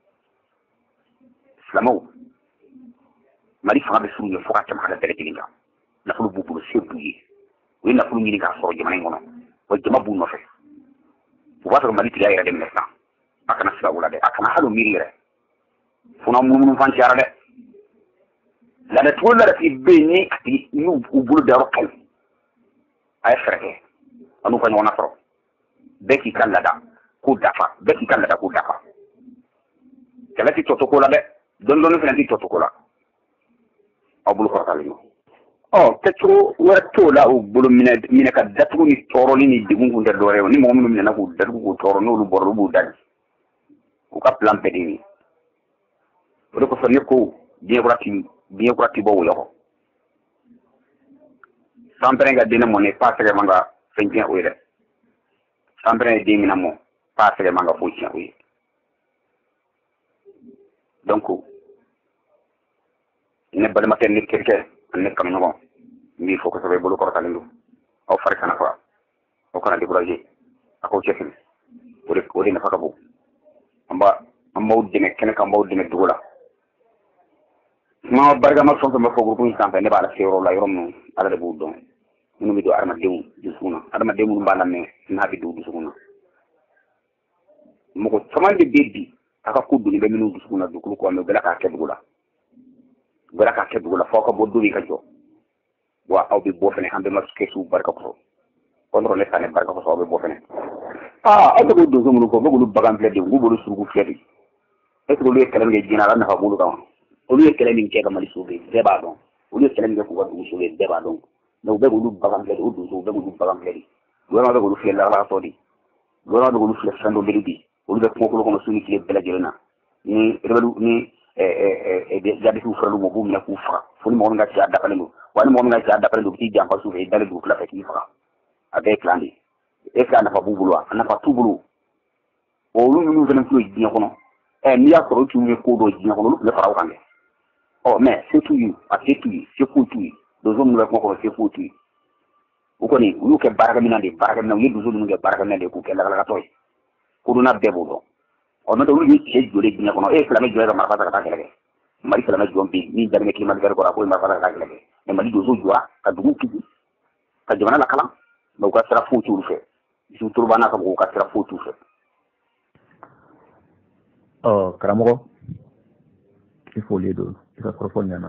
E: slamo mari fa be suñu fo ka tam hala dele tinga na fu bu bu sebu yi wi na fu ñi ka so jama ngono ko jama bu no fe fu wa to mari tiga ira dem na akana sila wala de akana halu mirire funa munu fan ciara de la de tout la fi beni ati ñu ubulu de rokal ay frère anu ko ñona fro beki kallada ku dafa beki kallada ku dafa kala ti totoko la de don don fi nanti totoko la abulu ko kala ñu oh tetro wara to la ubulu mina mina ka datu ni toro ni digun ko der do rew ni mo mu mina na ko datu ko toro no lu borru bu dal ko ka plan pedini o ko sonni ko bien ko rati bien ko rati bo yo sempre nga dina mo ne passe ga manga fenjien o ire sempre de mina mo passe ga manga fo chien o ire donc ne bal ma ken ni kirke ne kam no mi fo ko so be bolu ko talindu o fare kana fa o kana di projet ako chefin o de o de na fa ka bo amba amba udde ne ken ka amba udde ne dugula ma barga ma so ma fo groupe instant ne bala sero la yorom ala de bu don nu mi do arma dewu di suna arma dewu mbala me na bi du du suna mɔgɔ caman de bɛ bi a ka ko doni bɛ minnu dusukun na dugukolo kɔ mɛ u bɛla k'a kɛ dugu la u bɛla k'a kɛ dugu la fo aw ka bɔ don ka jɔ wa aw bɛ bɔ fɛnɛ an bɛ ma kɛsu barika kɔrɔ kɔnɔrɔ ne sa ne barika kɔsɔ aw bɛ bɔ fɛnɛ aa aw tɛ k'o donso minnu fɔ u bɛ k'olu bagan filɛ de u b'u bolo suruku filɛ de est ce que olu ye kɛlɛ min kɛ diɲɛ na ala nafa b'olu kan wa olu ye kɛlɛ min kɛ ka Mali sauver bɛɛ b'a dɔn olu ye kɛlɛ min kɛ k'u ka dugu sauver bɛɛ b'a dɔn mais u bɛ k'olu bagan filɛ de o donso u bɛ k'olu bagan filɛ de gouvernement bɛ k'olu filɛ laharatɔ de gouvernement bɛ k'olu filɛ fɛn dɔ beri de olu bɛ kungo kɔnɔ su ni tile bɛɛ lajɛlen na ni rebelle ni jadisiw fɔra olu ma u b'u minɛ k'u faga fo ni mɔgɔ min ka cɛya dafalen don wa ni mɔgɔ min ka cɛya dafalen don u bɛ t'i janfa su fɛ i dalen don u tila fɛ k'i faga a bɛɛ ye tilan de est ce que a nafa b'u bolo wa a nafa t'u bolo olu minnu fana filɛ diɲɛ kɔnɔ ɛ n'i y'a sɔrɔ u tun ye ko dɔ diɲɛ kɔnɔ olu tun bɛ fara u kan dɛ ɔ mais se t'u ye a se t'u ye se foyi t'u ye donso minnu bɛ kuma kɔnɔ se foyi t'u ye u kɔni u y'u kɛ baarakɛminɛn de baarakɛminɛn u ye donso minnu kɛ baarakɛminɛn de k'u kɛ lakalakatɔ ye kodɔnna bɛɛ b'o dɔn ɔ n'o tɛ olu ye cɛ jɔlen diɲɛ kɔnɔ e ye silamɛ jɔ ka marifa ta ka taa kɛlɛ kɛ Mali silamɛ jɔn bɛ yen min daminɛ climatiseur kɔrɔ a k'o ye marifa ta ka taa kɛlɛ kɛ mais Mali donso jɔra ka dugu kisi ka jamana lakalan mais u ka sira foyi t'olu fɛ misiw toroba n'a ka mɔgɔw ka sira foyi t'u fɛ.
D: ɔ karamɔgɔ i foli don i ka kɔrɔfɔ ɲɛna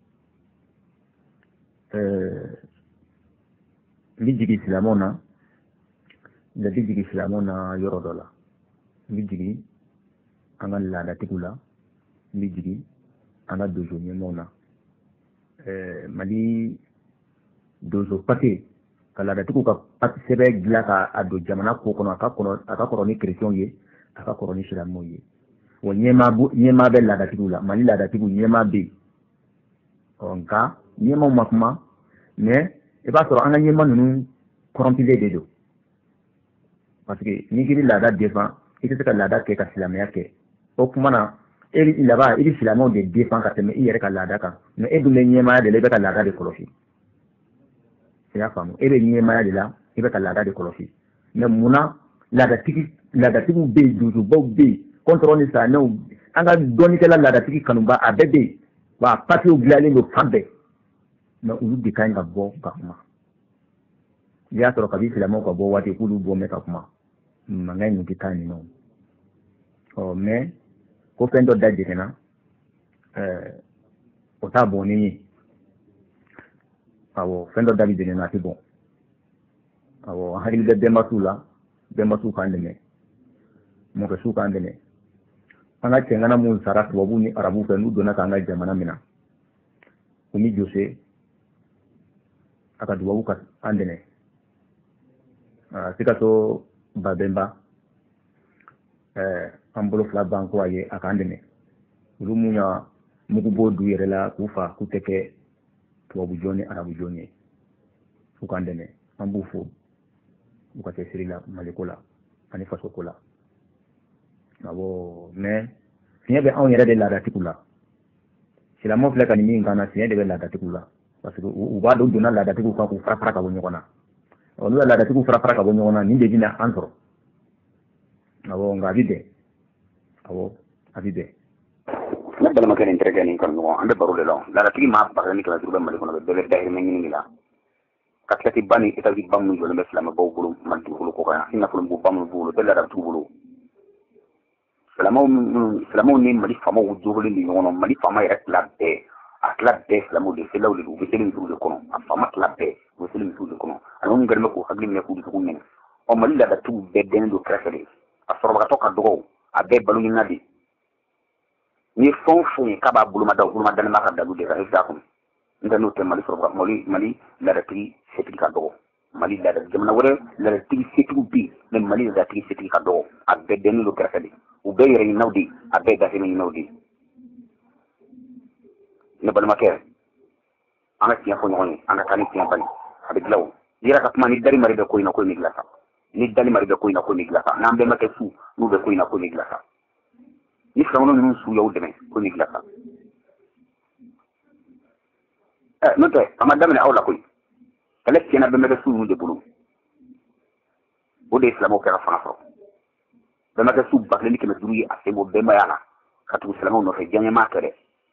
D: ɛɛ n bɛ jigin silamɛw na n bɛ jigin silamɛw na yɔrɔ dɔ la n bɛ jigin an ka laadatigiw la n bɛ jigin an ka donso ɲɛmɔgɔw na ɛɛ Mali donso papiye ka laadatigiw ka papiye sɛbɛn dilan k'a don jamana ko kɔnɔ a ka kɔrɔ a ka kɔrɔ ni kerecɛnw ye a ka kɔrɔ ni silamɛw ye wa ɲɛmaa bɛ laadatigiw la Mali laadatigiw ɲɛmaa bɛ yen ɔ nka ɲɛmaaw ma kuma mais i b'a sɔrɔ an ka ɲɛmaa ninnu corrompilen de don parce que n'i k'i bɛ laada défend i tɛ se ka laada kɛ ka silamɛya kɛ o kuma na e laban i bɛ silamɛw de défend ka tɛmɛ i yɛrɛ ka laada kan mais e dun bɛ ɲɛmaaya de la i bɛ ka laada de kɔlɔsi i y'a faamu e bɛ ɲɛmaaya de la i bɛ ka laada de kɔlɔsi mais munna laadatigi laadatigiw bɛ yen donsobaw bɛ yen kɔntɔrɔ ni silamɛw an ka dɔnnikɛla laadatigi kanuba a bɛɛ bɛ yen wa papiyew dilanlen don fan bɛɛ mais olu de ka ɲi ka bɔ ka kuma i y'a sɔrɔ kabi silamɛw ka bɔ waati k'olu bɔ mɛn ka kuma mankan in tɛ taa nin nɔ ɔ mais ko fɛn dɔ da jɛngɛnna ɛɛ o t'a bɔn ni ye awɔ fɛn dɔ da bi jɛngɛnna a tɛ bɔn awɔ an hakili bɛ bɛnbasuw la bɛnbasuw k'an dɛmɛ mɔkɛsuw k'an dɛmɛ an ka cɛngana minnu sara tubabuw ni arabuw fɛ n'u donna k'an ka jamana minɛ u ni jose a ka dubabu ka an dɛmɛ Sikaso Babemba an bolo fila ban ko a ye a k'an dɛmɛ olu mun y'a mugu bɔ du yɛrɛ la k'u fa k'u tɛ kɛ tubabu jɔn ni arabu jɔn ye f'u k'an dɛmɛ an b'u fo u ka cɛsiri la Maliko la ani fasoko la awɔ mais fiɲɛ bɛ anw yɛrɛ de laadatigiw la silamɛw filɛ ka nin min kan na fiɲɛ de bɛ laadatigiw la parce que u b'a dɔn donna laadatigiw kan k'u fara fara ka bɔ ɲɔgɔn na ɔ n'u ye laadatigiw fara fara ka bɔ ɲɔgɔn na nin de bɛna an sɔrɔ awɔ nka a bɛ bɛn awɔ a bɛ bɛn.
E: ne balimakɛ nin terikɛ nin kanu ɲɔgɔn an bɛ baro de la laadatigi maa ba kelen ni kɛmɛ duuru bɛ Mali kɔnɔ bɛɛ bɛ dahirimɛ ɲini de la ka kilati ba ni établi ba minnu jɔlen bɛ silamɛbaw bolo Mali dugukolo kɔ kan i nafolo ba minnu b'u bolo bɛɛ laadatigiw bolo silamɛw minnu silamɛw ni Mali faamaw jogolen de ɲɔgɔn na Mali faama yɛrɛ tila bɛɛ a tila bɛɛ silamɛw de selaw de u bɛ seli misiw de kɔnɔ a faama tila bɛɛ u bɛ seli misiw de kɔnɔ ani minnu kɛlen bɛ k'u hakili minɛ k'u dusuku minɛ ɔ Mali laadatigiw bɛɛ dɛnnen don kɛrɛfɛ de a sɔrɔbagatɔ ka dɔgɔ a bɛɛ balo ɲinina de ni fɛn o fɛn ye k'a b'a bolomada o bolomadalen b'a ka dalu de kan i bɛ kɔnɔ n tɛ n'o tɛ Mali sɔrɔ Mali Mali laadatigi setigi ka dɔgɔ Mali laada jamana wɛrɛ laadatigi setigiw bɛ yen mais Mali laadatigi setigi ka dɔgɔ a bɛɛ dɛnnen don kɛrɛfɛ de u bɛɛ yɛrɛ ɲinaw de a bɛɛ dahirimɛ ɲinaw de ne balimakɛ an ka tiɲɛ fɔ ɲɔgɔn ye an ka taa ni tiɲɛ bali a bɛ dilan o i yɛrɛ ka kuma ni dari mari bɛ ko in na ko in bɛ dilan sa ni dali mari bɛ ko in na ko in bɛ dilan sa n'an bɛɛ ma kɛ su n'u bɛ ko in na ko in bɛ dilan sa ni filaŋolo ninnu su y'aw dɛmɛ ko in bɛ dilan sa ɛ n'o tɛ a ma daminɛ aw la koyi kɛlɛ tiɲɛna bɛnbɛ kɛ su ninnu de bolo o de ye silamɛw kɛra fanga sɔrɔ bɛnbɛ kɛ su ba kelen ni kɛmɛ duuru ye a sen bɔ bɛnbaya la ka tugu silamɛw nɔfɛ diyaɲɛmaa kɛ dɛ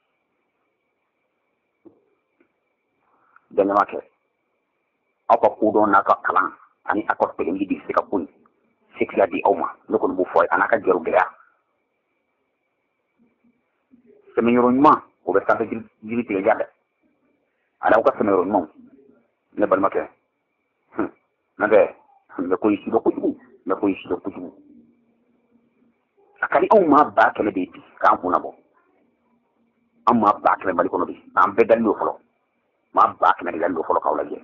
E: diyaɲɛmaa kɛ aw ka kodɔn n'a ka kalan ani aw ka pɛrɛnni de bɛ se ka ko in sekila di aw ma ne kɔni b'o fɔ a n'a ka jɛru gɛlɛya sɛmɛyɔrɔ ɲuman o bɛ sanfɛ jiri tigɛ ja dɛ a n'aw ka sɛmɛyɔrɔ ɲumanw ne balimakɛ n'o tɛ n bɛ ko in sidɔn kojugu n bɛ ko in sidɔn kojugu a ka di anw maa ba kɛmɛ de ye bi k'an kunna bɔ an maa ba kɛmɛ mali kɔnɔ bi an bɛɛ dalen don fɔlɔ maa ba kɛmɛ de dalen don fɔlɔ k'aw lajɛ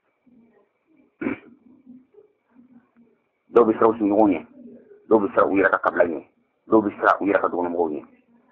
E: dɔw bɛ siran u sigiɲɔgɔnw ɲɛ dɔw bɛ siran u yɛrɛ ka kabila ɲɛ dɔw bɛ siran u yɛrɛ ka dukɔnɔmɔgɔw ɲɛ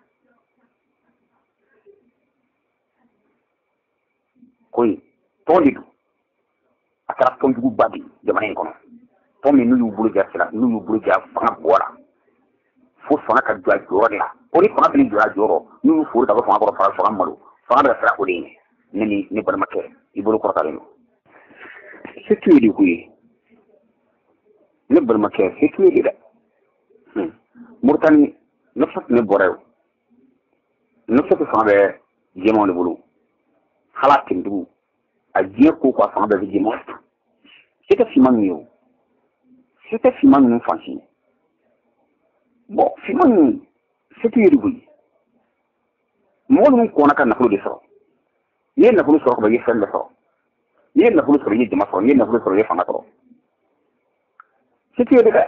E: ko in tɔn de don a kɛra tɔnjuguba de jamana in kɔnɔ tɔn min n'u y'u bolo ja sira n'u y'u bolo ja fanga bɔra fo fanga ka jɔ a jɔyɔrɔ de la o ni fanga fana jɔra a jɔyɔrɔ n'u y'u foro ta ko fanga kɔrɔ fara fanga malo fanga bɛ siran o de ɲɛ ne ni ne balimakɛ i bolo kɔrɔtalen don se t'u ye de ko ye ne balimakɛ se t'u ye de dɛ Moritani nafsa ne bɔra ye nafsa fanga bɛ jɛmanw de bolo hala tindugu a diɲɛ ko k'a fanga bɛɛ bɛ jɛmanw se tɛ finman ninnu ye o se tɛ finman ninnu fansi ye bon finman ninnu se t'u ye de koyi mɔgɔ ninnu kɔnna ka nafolo de sɔrɔ n'i ye nafolo sɔrɔ ka ban i ye fɛn bɛɛ sɔrɔ n'i ye nafolo sɔrɔ i ye jama sɔrɔ n'i ye nafolo sɔrɔ i ye fanga sɔrɔ se t'u ye de dɛ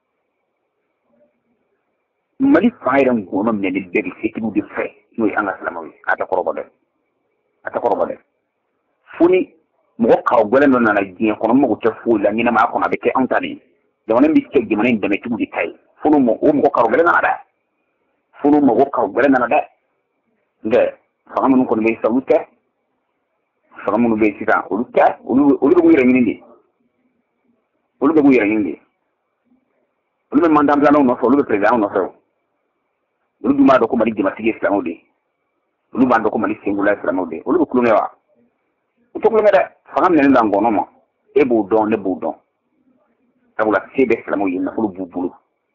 E: mali fanga yɛrɛ ngɔnɔ minɛli bɛɛ bɛ setigiw de fɛ n'o ye an ka silamɛw ye a tɛ kɔrɔbɔ dɛ a tɛ kɔrɔbɔ dɛ fo ni mɔgɔ kaw gɛlɛn dɔ nana diɲɛ kɔnɔ mago tɛ foyi la ɲɛnamaya kɔnɔ a bɛ kɛ anw ta de ye jamana bɛ kɛ jamana in dɛmɛtigiw de ta ye fo o mɔgɔ kaw gɛlɛn nana dɛ fo n'o mɔgɔ kaw gɛlɛn nana dɛ nkɛ fanga minnu kɔni bɛ yen sisan olu tɛ fanga minnu bɛ yen sisan olu tɛ olu olu bɛ k'u yɛrɛ ɲini de olu bɛ k'u yɛrɛ ɲini de olu bɛ mandan bilannaw nɔfɛ olu bɛ perezanw nɔfɛ o olu dun b'a dɔn ko mali jamatigi ye silamɛw de ye olu b'a dɔn ko mali senkola ye silamɛw de ye olu bɛ kulonkɛ wa u tɛ kulonkɛ dɛ fanga minɛnen don a ngɔnɔ ma e b'o dɔn ne b'o dɔn sabula se bɛ silamɛw ye nafolo b'u bolo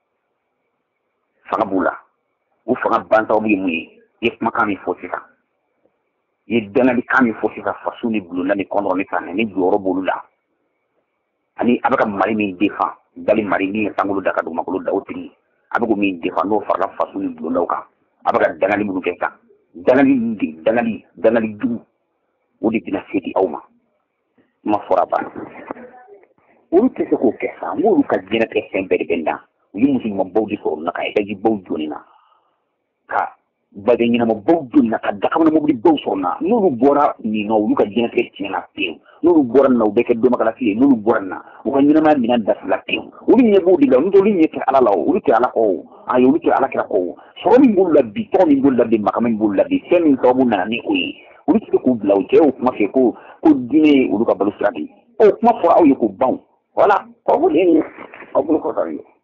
E: fanga b'u la u fanga bantaw ye mun ye i ye kumakan min fɔ sisan i ye danganikan min fɔ sisan faso ni bulonda ni kɔnɔrɔ ni sanɛ ni jɔyɔrɔ b'olu la ani a bɛ ka mali min defan dali mari ni sankolo da ka dugumakolo da o tigi a bɛ ko min defan n'o farala faso ni bulondaw kan a bɛ ka dangali minnu kɛ sisan dangali de dangali dangali jugu o de bɛna se di aw ma ma fɔra banna olu tɛ se k'o kɛ sa n k'olu ka diɲɛnatigɛ fɛn bɛɛ de bɛ n da u ye musoɲumanbaw de sɔrɔ na ka edajibaw jɔni na ka baden ɲɛnamabaw jɔni na ka dakamanamɔbilibaw sɔrɔ na n'olu bɔra nin na olu ka diɲɛnatigɛ tiɲɛna pewu n'olu bɔra nin na u bɛ kɛ dɔnbagalasi ye n'olu bɔra nin na u ka ɲɛnamaya minɛn dasila pewu olu ɲɛ b'o de la n'o olu ɲɛ tɛ ala la o olu tɛ ala kɔ o ayi olu tɛ ala kira kɔ o sɔrɔ min b'olu la bi tɔgɔ min b'olu la bi makama min b'olu la bi fɛn min sababu nana ni o ye olu tɛ se k'u bila u cɛ y'o kuma fɛ ko ko diinɛ ye olu ka balo sira de ye o kuma fɔra aw ye k'o ban wala aw b'o de ye aw bolo kɔrɔtalen don.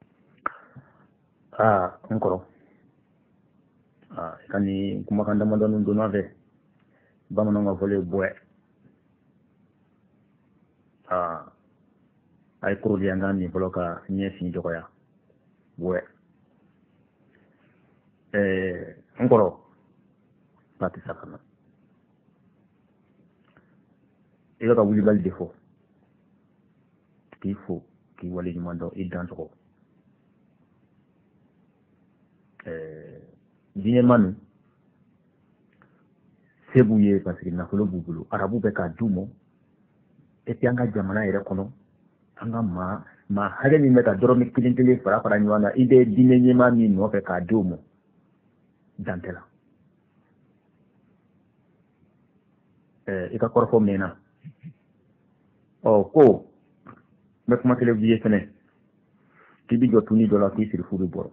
D: aa n kɔrɔ aa ka nin kumakan damadɔni donna fɛ bamananw ka fɔlen bɔɛ aa a ye koro di an ka nin fɔlɔ ka ɲɛ fin dɔgɔya bɔɛ ɛɛ n kɔrɔ ba tɛ sa ka na i bɛ ka wulibali de fɔ k'i fo k'i wale ɲuman dɔn i dan tɔgɔ ɛɛ diɲɛma ninnu se b'u ye parce que nafolo b'u bolo arabu bɛ k'a d'u ma et puis an ka jamana yɛrɛ kɔnɔ an ka maa maa hakɛ min bɛ ka dɔrɔmɛ kelen kelen fara fara ɲɔgɔn na i bɛ diinɛ ɲɛmaa min nɔfɛ k'a d'u ma dan tɛ la ɛɛ i ka kɔrɔfɔ mɛnna ɔ ko n bɛ kuma kelen f'i ye fɛnɛ k'i bi jɔ tuni dɔ la k'i siri furu bɔrɔ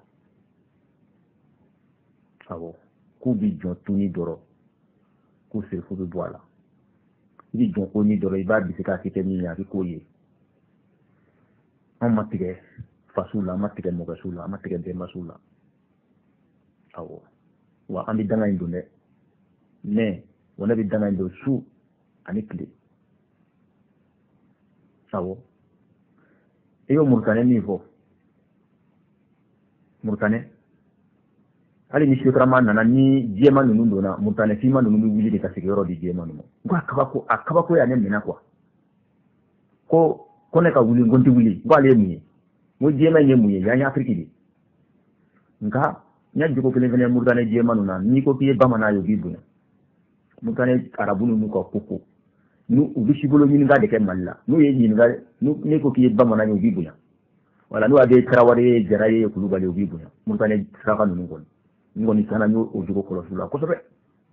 D: awɔ k'u bi jɔ tuni dɔrɔ k'u siri furu bɔ a la i bi jɔ ko ni dɔrɔ i b'a bisi k'a kɛ min ye a bɛ k'o ye an ma tigɛ fasiw la an ma tigɛ mɔgɔsiw la an ma tigɛ bɛnbasiw la awɔ wa an bɛ danga in don dɛ mais wa ne bɛ danga in don su ani tile awɔ i y'o Murutanɛ min fɔ Murutanɛ hali ni sotarama nana ni jɛma ninnu donna Murutanɛ finma ninnu bɛ wuli de ka sigiyɔrɔ di jɛma ninnu n ko a kabako a kabako y'a ne minɛ quoi ko ko ne ka wuli n ko n tɛ wuli n ko ale ye mun ye mo jema nye muye ya nya Afrique di nka nya jiko kele fene murtane jema nuna ni ko piye bamana yo bibu murtane arabu nu ko koko nu ubishi bolo ni nga de ke malla nu ye ni nga nu ni ko piye bamana yo bibu ya wala nu ade Traoré jaraye kulubale yo bibu ya murtane saka nu ngoni ngoni sana nu o jiko ko sula ko sobe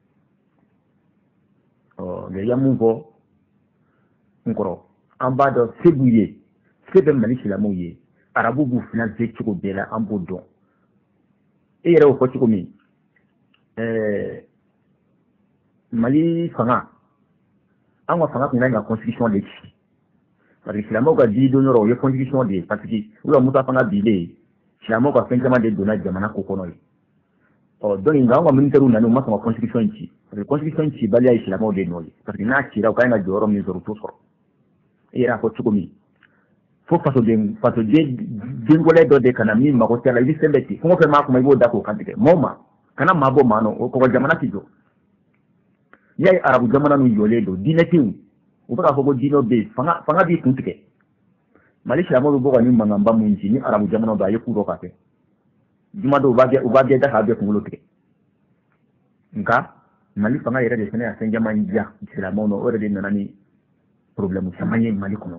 D: o le yamu ko nkoro ambado sebuye sebe mali silamu ye arabu bu finance ciko bela ambo don e yere o ko ciko mi eh mali fanga anga fanga kuna na constitution de ci parce que silamu ga di donoro ye constitution de parce que ulo muta fanga bile silamu ga fengama de dona jamana ko kono yi o don inga anga militaire na no ma constitution ci parce que constitution ci bali ay silamu de no parce que na ci ra ka na joro mi zoro to soro e yere ko ciko mi fo faso de faso de dingole do de kana mi mako tela ibi sembeti ko fe ma ko mai boda ko kantike moma kana mabo mano ko ko jamana tijo yai arabu jamana nu yole do dinetiu o ka fo go dino be fanga fanga bi kuntike malisha mo bo ni mangamba mu ni arabu jamana do ayeku do kate juma do ba ge o ba ge da ha be ko ngolote nka mali fanga yere de sene asenja manja sila mono ore de nanani problème samanye mali kono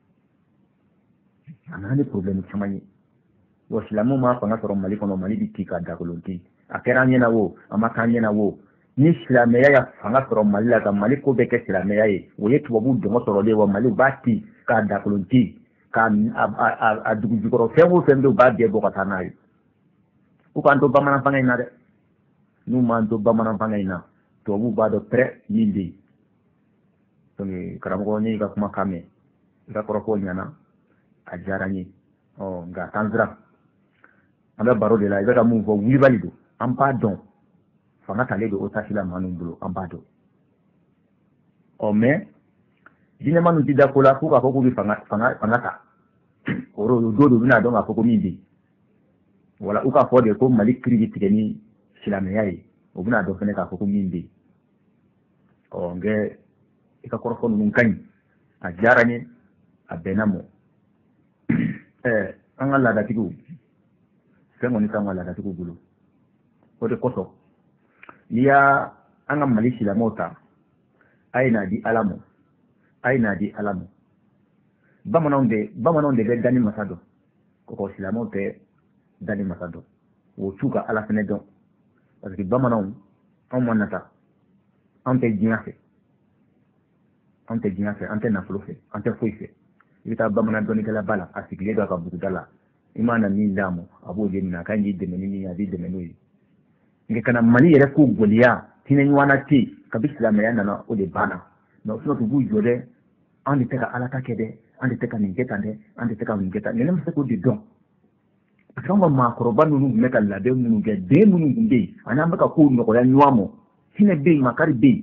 D: anani problème chamani wo silamu ma fanga soro mali kono mali di tika da kolonti akera nyena wo amaka nyena wo ni silameya ya fanga soro mali la ka mali ko be ke silameya ye wo yetu wabu dongo soro de wo mali bati ka da kolonti ka a dugu jukoro fewo fembe ba de bo kata nayi u kan to bamana fanga ina de nu man to bamana fanga ina to bu ba do pre yindi to ni karamo ni ka kuma kame ka koroko nyana a jarani oh nga tanzra anda baro de la ibe mu vo wi valido am pa don fanga tale do otasila manu bulo am pa do o me dine manu ti da kola ku ka ko ku bi fanga fanga fanga ta oro do do bina don afoko mi bi wala uka fo de ko malik krigi tigeni silame yayi o bina do fene ka afoko mi bi o nge ika korofo nun kan a jarani a benamo eh an Allah da tigu sai mun san Allah da tigu bulu ko de koso ya an mali shi la mota aina di alamu aina di alamu bamanon de bamanon de dani masado ko ko shi la mota dani masado wo tuka ala fene don parce que bamanon on monata on te diafe on te diafe on te na flofe on te foife ita bamana doni kala bala asikile do ka butudala imana min damo abo je na kanji de menini ya di de menui nge kana mali yere ku goliya tinen wana ti kabisla me yana na o de bana no so to bu jode andi teka ala ta kede andi teka ningeta de andi teka ningeta ne nem se ko di don kama makoroba nunu meka la de nunu ge de nunu nge ana mbaka ko no ko ya nyuamo sine be makari be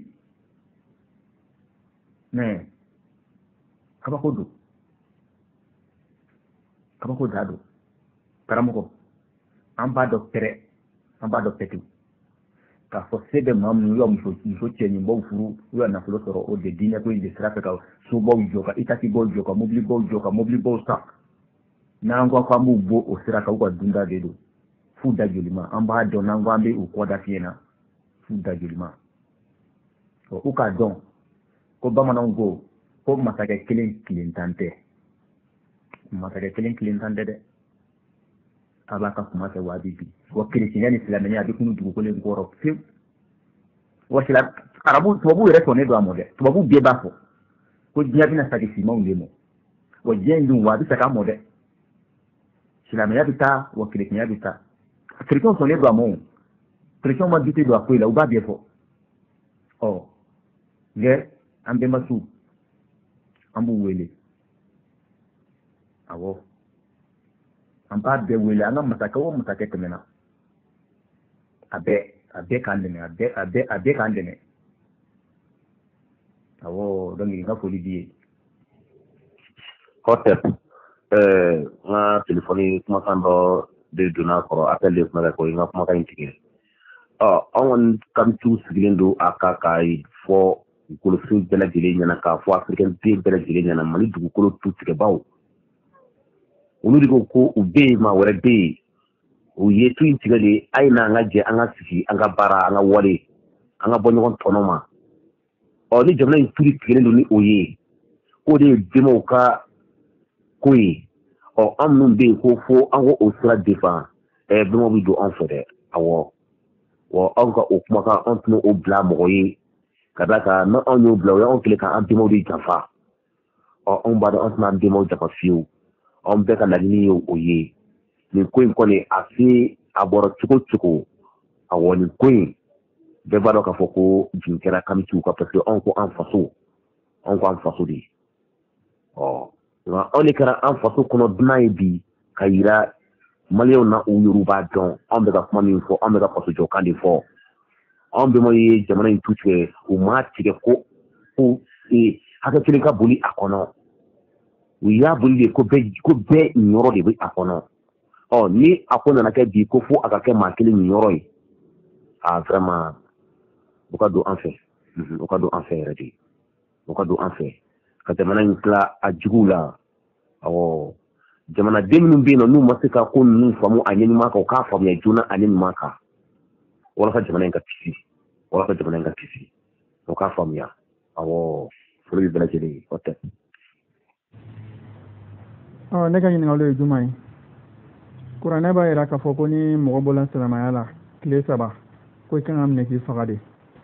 D: ne kaba ko do kaba ko dado karamoko amba do tere amba do petu ka fo sebe mamu yo mfo mfo chenyi mbo furu yo na fulo soro o de dinya ko inde srafe ka so bo joka itati bo joka mobli bo joka mobli bo sta na ngwa kwa mu bo o sraka ko dunda de do fu da julima amba do na ngwa mbe u ko da fiena fu da julima o uka don ko bamana ngo ko masake kilin kilin tante masake kilin kilin tante de abaka kuma se wabibi wa kristiyan islamiyya bi kunu dugu kole ngoro fi wa sila arabu tubabu re tone do amode tubabu be bafo ko jiya bina sadi si maunde mo wa jendu wa bi saka mode islamiyya bita wa kristiyan bita kristiyan sone do amo kristiyan ma bite do akwela uba be fo oh ge ambe masu ambu wele awo amba be wele anga mataka wo mataka kemena abe abe kandene abe abe abe kandene awo dongi nga foli biye
C: hotel eh nga telefoni kuma kando de dona ko appel de kuma ko nga kuma kan tike ah on kam tu sigilendo akakai fo ko su bela dile nyana ka fo african pe bela dile nyana mali du ko tu tike bawo olu de ko ko u bɛ yen maa wɛrɛ bɛ yen u ye tu in tigɛ de a ye n'an ka jɛ an ka sigi an ka baara an ka wale an ka bɔ ɲɔgɔn tɔnɔ ma ɔ ni jamana in turi tigɛlen don ni o ye k'o de ye bɛnbaw ka ko ye ɔ an minnu bɛ yen ko fo an ko o sira defan ɛɛ bɛnbaw bɛ don an fɛ dɛ awɔ wa anw ka o kumakan an tun o bila mɔgɔ ye ka d'a kan n'anw y'o bila o y'anw kɛlen k'an bɛnbaw de janfa ɔ anw b'a dɔn an tɛna an bɛnbaw janfa fiyewu anw bɛɛ ka laɲini ye o ye nin ko in kɔni a se a bɔra cogo cogo awɔ nin ko in bɛɛ b'a dɔn k'a fɔ ko jigin kɛra kamitiw kan parce que anw ko an faso anw ko an faso de ɔ nka anw de kɛra an faso kɔnɔ dunan ye bi ka yira maliyɛnw na u yɛrɛ b'a dɔn anw bɛ ka kuma min fɔ anw bɛ ka faso jɔkan de fɔ anw bɛnbaw ye jamana in tu tigɛ u m'a tigɛ ko ko hakɛ kelen ka boli a kɔnɔ u y'a boli de ko bɛɛ ko bɛɛ niyɔrɔ de bɛ a kɔnɔ ɔ ni a ko nana kɛ bi ko fo a ka kɛ maa kelen niyɔrɔ ye a vraiment o ka don an fɛ o ka don an fɛ yɛrɛ de o ka don an fɛ ka jamana in tila a juguw la awɔ jamanaden minnu bɛ yen nɔ n'u ma se ka ko ninnu faamu a ɲɛnima kan u k'a faamuya joona a ɲɛnima kan walasa jamana in ka kisi walasa jamana in ka kisi o k'a faamuya awɔ foli bɛ bɛɛ lajɛlen ye o tɛ.
F: ɔ ne ka ɲininkali ye jumɛn ye kuranɛ b'a yira k'a fɔ ko ni mɔgɔ bɔla silamɛya la tile saba ko i kan ka minɛ k'i faga de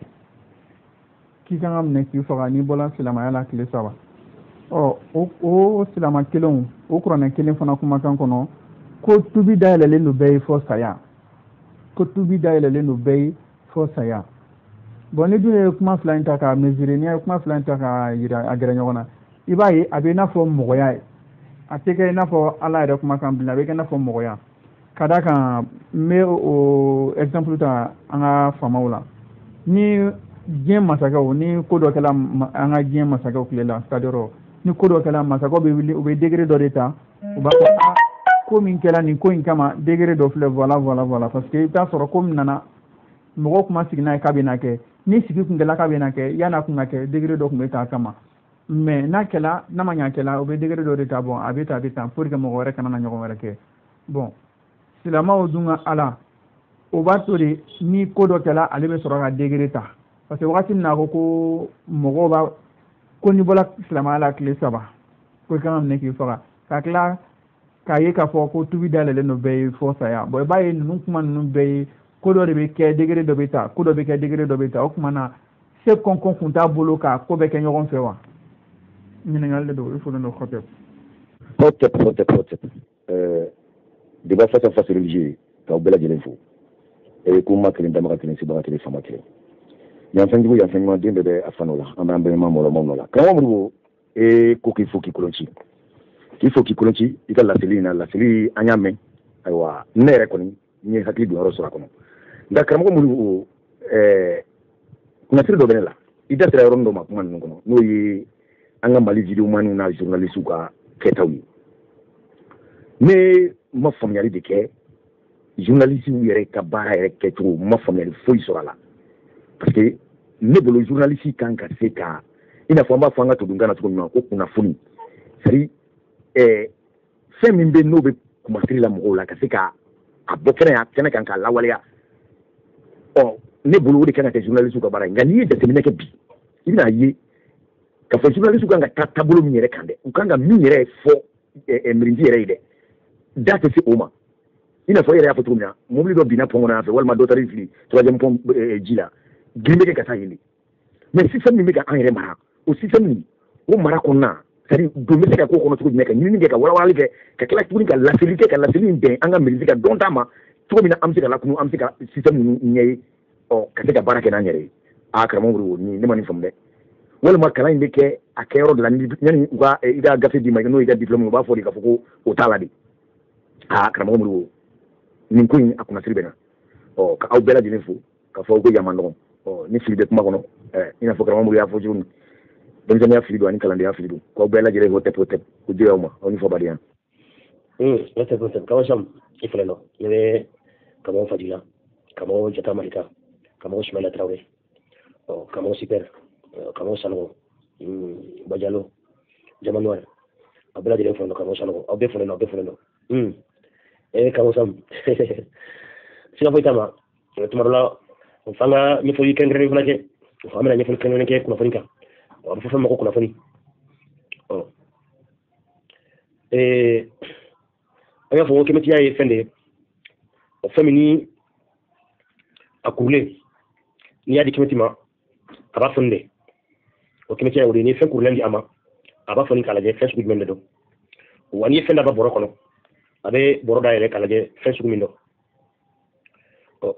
F: k'i kan ka minɛ k'i faga n'i bɔla silamɛya la tile saba ɔ o o silamɛ kelenw o kuranɛ kelen fana kumakan kɔnɔ ko tubi dayɛlɛlen don bɛɛ ye fɔ saya ko tubi dayɛlɛlen don bɛɛ ye fɔ saya bon ni dun ye kuma fila in ta k'a mesurer n'i ye kuma fila in ta k'a yira a gɛrɛ ɲɔgɔn na i b'a ye a bɛ i n'a fɔ mɔgɔya ye a tɛ kɛ i n'a fɔ ala yɛrɛ kumakan bilen a bɛ kɛ i n'a fɔ mɔgɔya ka d'a kan n bɛ o exemple ta an ka faamaw la ni diɲɛ masakɛw ni ko dɔ kɛla an ka diɲɛ masakɛw tile la c'est-à-dire ni ko dɔ kɛla masakɛw bɛ wuli u bɛ degré dɔ de ta u b'a fɔ a ko min kɛla nin ko in kama degré dɔ filɛ voilà voilà voilà parce que i bɛ taa sɔrɔ ko min nana mɔgɔw kuma sigi n'a ye k'a bɛ na kɛ ni sigi kun kɛla k'a bɛ na kɛ yan'a kun ka kɛ degré dɔ kun bɛ ta a kama mais n'a kɛla n'a ma ɲɛ kɛla u bɛ degré dɔ de ta bon a bɛ ta a bɛ ta pour que mɔgɔ wɛrɛ kana na ɲɔgɔn wɛrɛ kɛ bon silamɛw dun ka ala o b'a to de ni ko dɔ kɛla ale bɛ sɔrɔ ka degré ta parce que wagati min na ko ko mɔgɔw b'a ko n'i bɔra silamɛya la tile saba ko i kan ka minɛ k'i faga ka tila k'a ye k'a fɔ ko tubi dayɛlɛlen don bɛɛ ye fɔ saya bon i b'a ye ninnu kuma ninnu bɛɛ ye ko dɔ de bɛ kɛ degré dɔ bɛ ta ko dɔ bɛ kɛ degré dɔ bɛ ta o tuma na se kɔnkɔn kun t'a bolo ka ko bɛɛ kɛ ɲɔgɔn fɛ wa ɲininkali de don i fɔlen don Hotep.
G: Hotep Hotep Hotep débat face à face religieux k'aw bɛɛ lajɛlen fo e ko ma kelen dama ka kelen sibaga kelen fama kelen yan fɛn jugu yan fɛn ɲuman den bɛɛ bɛ a fano la an b'an bɛnma mɔlɔmaw nɔ la karamɔgɔ Modibo e ko k'i fo k'i kolonci k'i fo k'i kolonci i ka laseli in na laseli an y'a mɛn ayiwa ne yɛrɛ kɔni n ye hakili don yɔrɔ sɔrɔ a kɔnɔ nka karamɔgɔ Modibo ɛɛ kunnasiri dɔ bɛ ne la i da sera yɔrɔnin dɔ ma kuma ninnu kɔnɔ n'o ye an ka Mali vidéoman n'a journalistes ka kɛtaw ye ne ma faamuyali de kɛ journalistes yɛrɛ ka baara yɛrɛ kɛcogo ma faamuyali foyi sɔrɔ a la parce que ne bolo journaliste kan ka se ka i n'a fɔ an b'a fɔ an ka tudunkan na cogo min na ko kunnafoni c'est-à-dire ɛɛ fɛn min bɛ n'o bɛ kumasiri la mɔgɔw la ka se ka a bɔ kɛnɛ kɛnɛ kan k'a lawaleya ɔ ne bolo o de kan ka kɛ journaliste ka baara ye nka n'i ye jateminɛ kɛ bi i bɛn'a ye k'a fɔ journaliste kan ka taa taabolo min yɛrɛ kan dɛ u kan ka min yɛrɛ fɔ mirinti yɛrɛ ye dɛ da tɛ se o ma i n'a fɔ e yɛrɛ y'a fɔ cogo min na mobili dɔ binna pont kɔnɔ yan fɛ walima dɔ taar'i fili troisième pont ji la girin bɛ kɛ ka taa yen de mais système min bɛ ka an yɛrɛ mara o système nin o mara kɔnɔna c'est-à-dire don bɛ se ka k'o kɔnɔ cogo jumɛn ka ɲinini kɛ ka walawalali kɛ ka tila tuguni ka laseli kɛ ka laseli in bɛn an ka mirinti ka dɔn ta ma cogo min na an bɛ se ka lakunu an bɛ se ka système ninnu ɲɛ ye ɔ ka se ka baara kɛ n'an yɛrɛ ye a karamɔgɔ Modibo ni ne ma nin faamu dɛ walima kalan in bɛ kɛ a kɛyɔrɔ de la yanni u ka i ka gafe d'i ma n'o y'i ka diplôme u b'a fɔ de k'a fɔ ko o t'a la de aa karamɔgɔ Modibo nin ko in a kunnasiri bɛ na ɔ ka aw bɛɛ lajɛlen fo k'a fɔ ko yan man nɔgɔn ɔ ni fili bɛ kuma kɔnɔ ɛ i n'a fɔ karamɔgɔ Modibo y'a fɔ cogo min denmisɛnninya fili don ani kalandenya fili don k'aw bɛɛ lajɛlen Hotep Hotep ko jɛya aw ma aw ni fɔbadenya.
H: Hotep Hotep kawo sam i filɛ nɔ ne bɛ karamɔgɔ Fadila karamɔgɔ Jata Malika karamɔgɔ Sumayila Traoré ɔ karamɔgɔ Super karamɔgɔ Sanogo Badialo Jama Noir abela dire fondo kamo sano abe fondo abe fondo hmm e kamo sam sina boitama tumarla fanga mi fo yikengre ni flake fo amena ni fo kengre ke kuna fonika o fo fama ko kuna foni oh eh aya fo kemeti ya fende o femini akule ni yadi kemeti ma aba fonde o kemeti ya wuri ni fen kurlendi ama aba foni kala je facebook men do wani fenda ba boro kono abe boro da ele kala je facebook min do o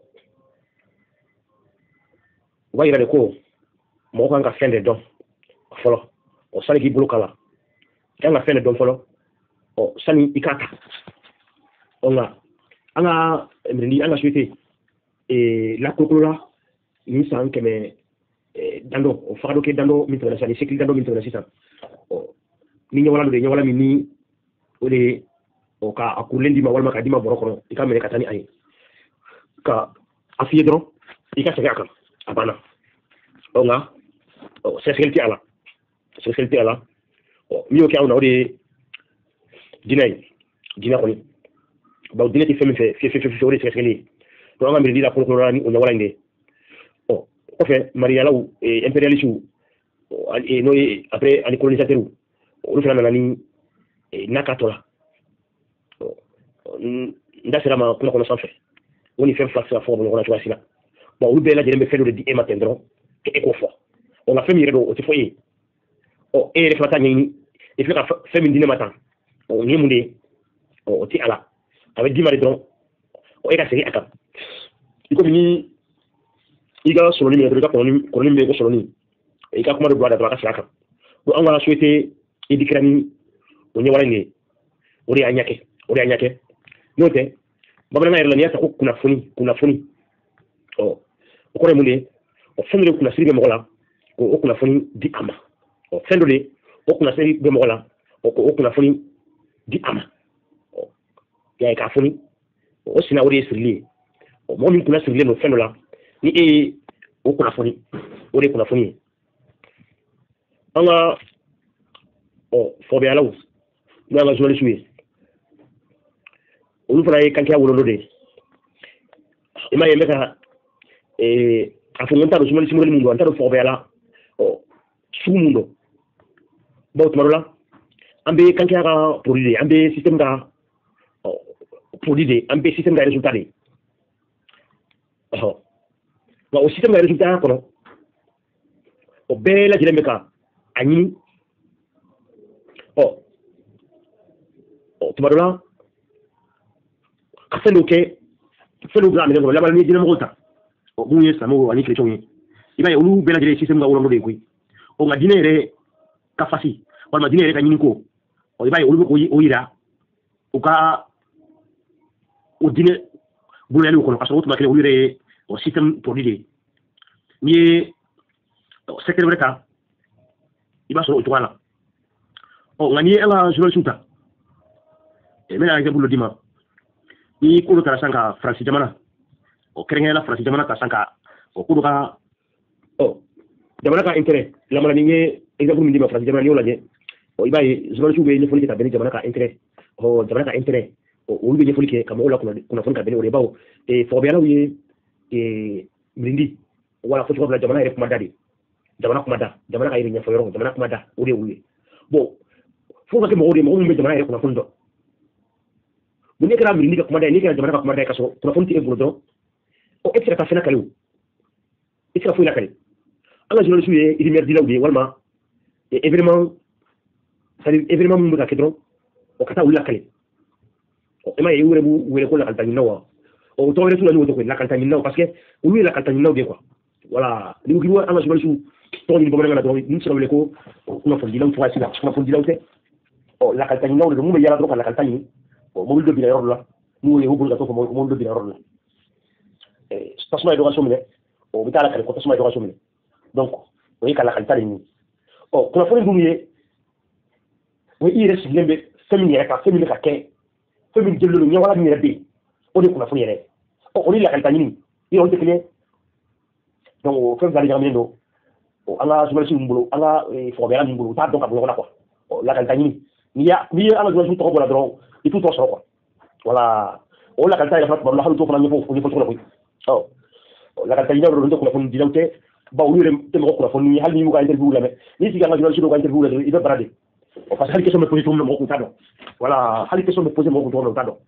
H: wayira de ko mo kan ka fende do folo o sali ki bulu kala kan ka fende do folo o sani ikata o nga anga mrindi anga suite e la kokula ni san keme dando o fado ke dando min tawala sani sekil dando min tawala sisa o ni nyawala do nyawala mi ni ole o ka akulendi ma walma ka dima boroko ika mele katani ay ka afiye dro ika sega ka abana o nga o sekelti ala sekelti ala o mi o ke awna ode dinay dina ko ni baw dinati femi fe fe fe fe ode sekeli to nga mi dina ko ko rani o nyawala inde o ko fe maria law e imperialisme e no après ani colonisateur o fana nani nakatola ndasira ma kuna kono sanfɛ woni fɛn fila sira fɔ ɲɔgɔn na cogoya si la bon olu bɛɛ lajɛlen bɛ fɛn dɔ de di e ma ten dɔrɔn ke e k'o fɔ o nka fɛn min yɛrɛ don o tɛ fɔ e ye ɔ e yɛrɛ fana t'a ɲɛɲini i filɛ ka fɛn min di ne ma tan ɔ nin ye mun de ye ɔ o tɛ a la a bɛ d'i ma de dɔrɔn ɔ e ka segin a kan i komi ni i ka sɔrɔni min i ka kɔrɔni kɔrɔni min bɛ yen ko sɔrɔni i ka kuma de don a da dɔrɔn a ka segin a kan bon an ka souhaité i dikira ni o ɲɛwala in ye o de y'a ɲɛ kɛ o de y'a ɲɛ kɛ n'o tɛ bamanankan yɛrɛ la n'i y'a ta ko kunnafoni kunnafoni ɔ o kɔrɔ ye mun de ye ɔ fɛn dɔ de kunnasiri bɛ mɔgɔ la ko o kunnafoni di a ma ɔ fɛn dɔ de o kunnasiri bɛ mɔgɔ la ɔ ko o kunnafoni di a ma ɔ y'a ye k'a foni o sina o de ye sirili ye ɔ mɔgɔ min kunna sirilen don fɛn dɔ la ni e ye o kunnafoni o de ye kunnafoni ye an ka ɔ fɔbɛyalaw n'o y'an ka journaliste ye olu fana ye kantiya wolo de i m'a ye n bɛ ka a fɔ n ko n t'a dɔn journaliste modèle min don n t'a dɔn fɔbɛyala ɔ sugu mun don bawo tuma dɔ la an bɛ kantiya ka produit de an bɛ système ka produit de an bɛ système ka résultat de ɔhɔ nka o système ka résultat kɔnɔ o bɛɛ lajɛlen bɛ ka a ɲini ɔ ɔ tuma dɔ la ka fɛn dɔw kɛ fɛn dɔw bila a minɛ kɔnɔ laban ni diinɛmɔgɔw ta ɔ mun ye silamɛw ani kerecɛnw ye i b'a ye olu bɛɛ lajɛlen ye système ka wɔlɔlɔ de ye koyi ɔ nka diinɛ yɛrɛ ka fasi walima diinɛ yɛrɛ ka ɲini ko ɔ i b'a ye olu bɛ k'o yira u ka o diinɛ boloyaliw kɔnɔ ka sɔrɔ o tuma kelen olu yɛrɛ ye o système produit de ye n'i ye secteur wɛrɛ ta i b'a sɔrɔ o cogoya la ɔ nka n'i ye an ka journaliste ta n bɛna exemple dɔ d'i ma ni ko dɔ taara san ka faransi jamana o kɛrɛnkɛrɛnnenya faransi jamana ta san ka o ko dɔ ka ɔ jamana ka intérêt lamana ni n ye exemple min d'i ma faransi jamana n'i y'o lajɛ ɔ i b'a ye journaliste bɛ ɲɛfɔli kɛ ka bɛn ni jamana ka intérêt ɔ jamana ka intérêt ɔ olu bɛ ɲɛfɔli kɛ ka mɔgɔw la kunnafoni ka bɛn ni o de ye bawo fɔbɛyalaw ye mirindi wala fo cogo min na jamana yɛrɛ kuma da de jamana kuma da jamana ka yɛrɛ ɲɛfɔ yɔrɔ jamana kuma da o de ye olu ye bon fo ka kɛ mɔgɔw de mɔgɔ min bɛ jamana yɛrɛ kunnafoni dɔn bu ne kɛra mirindi ka kuma da ye ne kɛra jamana ka kuma da ye ka sɔrɔ kunnafoni tɛ e bolo dɔrɔn ɔ e tɛ se ka taa fɛn lakale o e tɛ se ka foyi lakale an ka journaliste ye rumeur dilaw de ye walima événement c'est-à-dire événement min bɛ ka kɛ dɔrɔn o ka taa olu lakale ɔ e ma ye u yɛrɛ b'u wele ko lakalita ɲininaw wa ɔ tɔgɔ wɛrɛ t'u la n'o tɛ koyi lakalita ɲininaw parce que olu ye lakalita ɲininaw de ye quoi voilà ni ko k'i bɛ an ka journaliste tɔgɔ ɲini bamanankan na dɔrɔn n'u sera wele ko kunnafonidilaw cogoya si la kunnafonidilaw tɛ ɔ lakalita ɲininaw de don mun bɛ yaala dɔrɔn ka lakalita ɲini ɔ mobili dɔ binna yɔrɔ dɔ la n'u ye u bolo ka t'o fɔ mobili dɔ binna yɔrɔ dɔ la tasuma ye dɔ ka so minɛ o bɛ taa lakale ko tasuma ye dɔ ka so minɛ donc o ye ka lakalita de ɲini ɔ kunnafoni dun ye o ye i yɛrɛ sigilen bɛ fɛn min yɛrɛ kan fɛn min bɛ ka kɛ fɛn min jɛlen don ɲɛwala min yɛrɛ bɛ yen o de ye kunnafoni yɛrɛ ɔ o ni lakalita ɲini i yɛrɛ tɛ kelen ye donc o fɛn fila de ɲagaminen don an ka journaliste min bolo an ka fɔbɛyala min bolo u t'a dɔn ka bɔ ɲɔgɔn na quoi ɔ lakalita ɲini ni ya ni ala do sun to ko la dro i tout to so ko wala o la kan tay la fat ba la halu to fana ni fo ni fo ko oh la kan tay do do ko ko di lawte ba o yure te mo ko ko ni hal ni mu ka interview la me ni si ga nga do ko interview la i be brade o parce que hal question me position mo ko tado wala hal question me position mo ko tado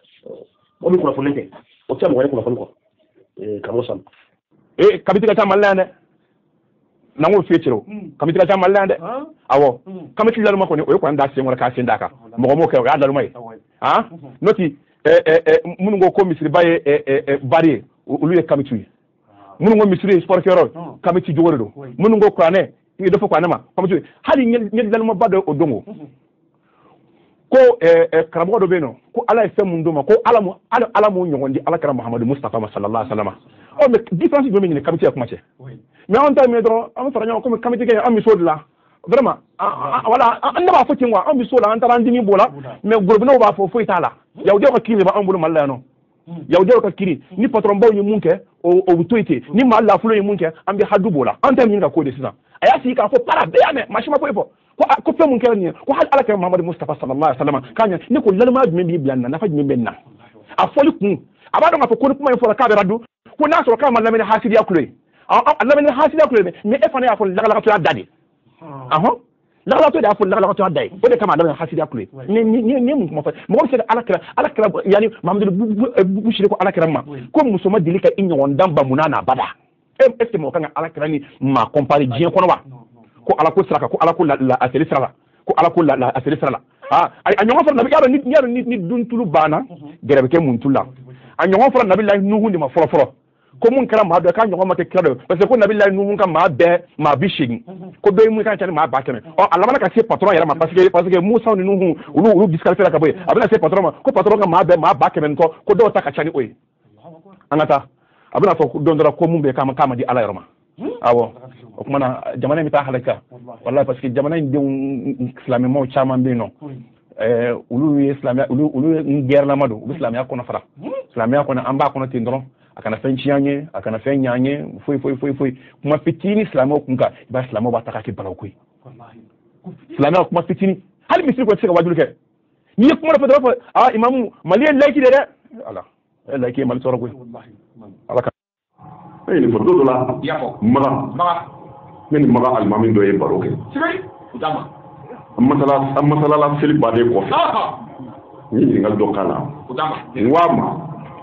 H: o mi ko ko lente o tiam ko ko ko e kamo sam
I: e kabitika ta mallane nango fetiro kabitika ta mallane awo kamiti lalu mako ne o ko anda se ngora ka se ndaka mo mo ke ga dalu mai ha noti e e munu ngo ko misri baye e e bari ulu e kamiti munu ngo misri sport kero kamiti jogoro munu ngo kwane ni do fo kwane ma kamiti hali ngel dalu ma bado o dongo ko e karamo do beno ko ala e fem nduma ko ala mu ala mu nyogondi ala kara muhammadu mustafa sallallahu alaihi wasallam o me différence do me kamiti ko mache mais on ta me do on fara nyon ko kamiti ke am mi sodla vraiment wala anda ba fotin wa am bi sola an taran dini bola mais groupe no ba fo fo itala yaw de ko kiri ba ambulu malla no yaw de ko kiri ni patron baw ni munke o o butoite ni malla fulo ni munke am bi hadu bola an ta mi nga ko de sisan aya si ka fo para be ame machima fo fo ko ko fe mun kere ni ko hal alaka muhammad mustafa sallallahu alaihi wasallam kanya ni ko lalma dum bi blanna na faji men benna a foli kun abado nga fo ko kuma fo ka be radu ko na so ka malla men hasidi akule Allah men hasidi akule mais e fana ya fo lagala to dadi ahon lagala to da fo lagala to dai o de kama Allah men hasidi akule ni ni ni mun kuma fa mo se alakra alakra yani muhammad bu shiri ko alakra ma ko musoma dilika inyo wondamba munana bada e e mo kanga alakra ni ma compare jien kono wa ko ala ko siraka ko ala ko la aseli sirala ko ala ko la aseli sirala ah a nyongo fara nabi yaro ni yaro ni ni dun tulu bana gerebe ke mun tulla a nyongo fara nabi lahi nuhu ni ma foro foro ko mun kala ma do ka nyongo ma ke kala parce que ko nabi lahi nuhu kan ma be ma bishigi ko be mun kan tane ma ba kene o ala mana ka se patron yara ma parce que parce que musa ni nuhu ulu ulu disqualifier ka boy abena se patron ma ko patron kan ma be ma ba kene ko ko do ta ka chani oy anata abena fo do ndora ko mun be kama kama di ala yarma awo o kuma na jamana mi ta halaka wallahi parce que jamana ndi islamé mo chama mbino eh ulu islamé ulu ulu guerre la madu islamé ko na fara islamé ko na amba ko na tindron akana fenchianye akana fenyanye foi foi foi foi kuma fitini islamé ko kunka ba islamé ba takaki balaw koy wallahi islamé kuma fitini hal misri ko tsika wajulu ke ni kuma na fadra ah imam maliyen laiki de ala laiki mal soro koy wallahi ala
J: ay ni fodo la maga maga men maga al mamin do e baroke sibai udama masala masala la seli bade ko fa ni ngal do kala udama wama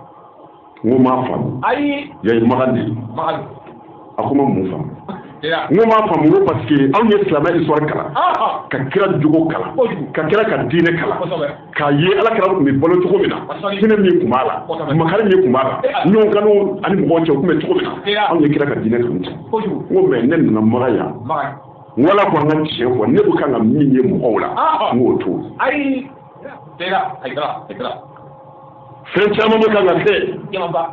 J: ngoma fam ay ya maga ni maga akuma mu fam ngoma fam ngo parce que an ye islam histoire kala ka kira jugo kala ka kira ka dine kala ka ye ala kira mi bolo to ko mina dine mi kumala makare mi kumala nyon kanu ani mo ko kuma to ko mina an ye kira ka dine kan ngo me nen na maraya wala ko ngan che ko ne bu kan mi ye mo ola ngo to ai tera ai kala ai kala fen chama mo kan ate yamba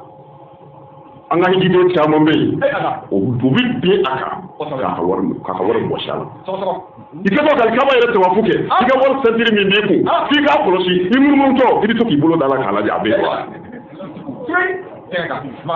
J: anga hidido chama mbe o bubi bi aka ka war ka war mo shala ikato kal kaba yere to wafuke ika war sentiri mi beku fi ka kolosi imun mun to idi to ki bolo dala kala ja be teka ma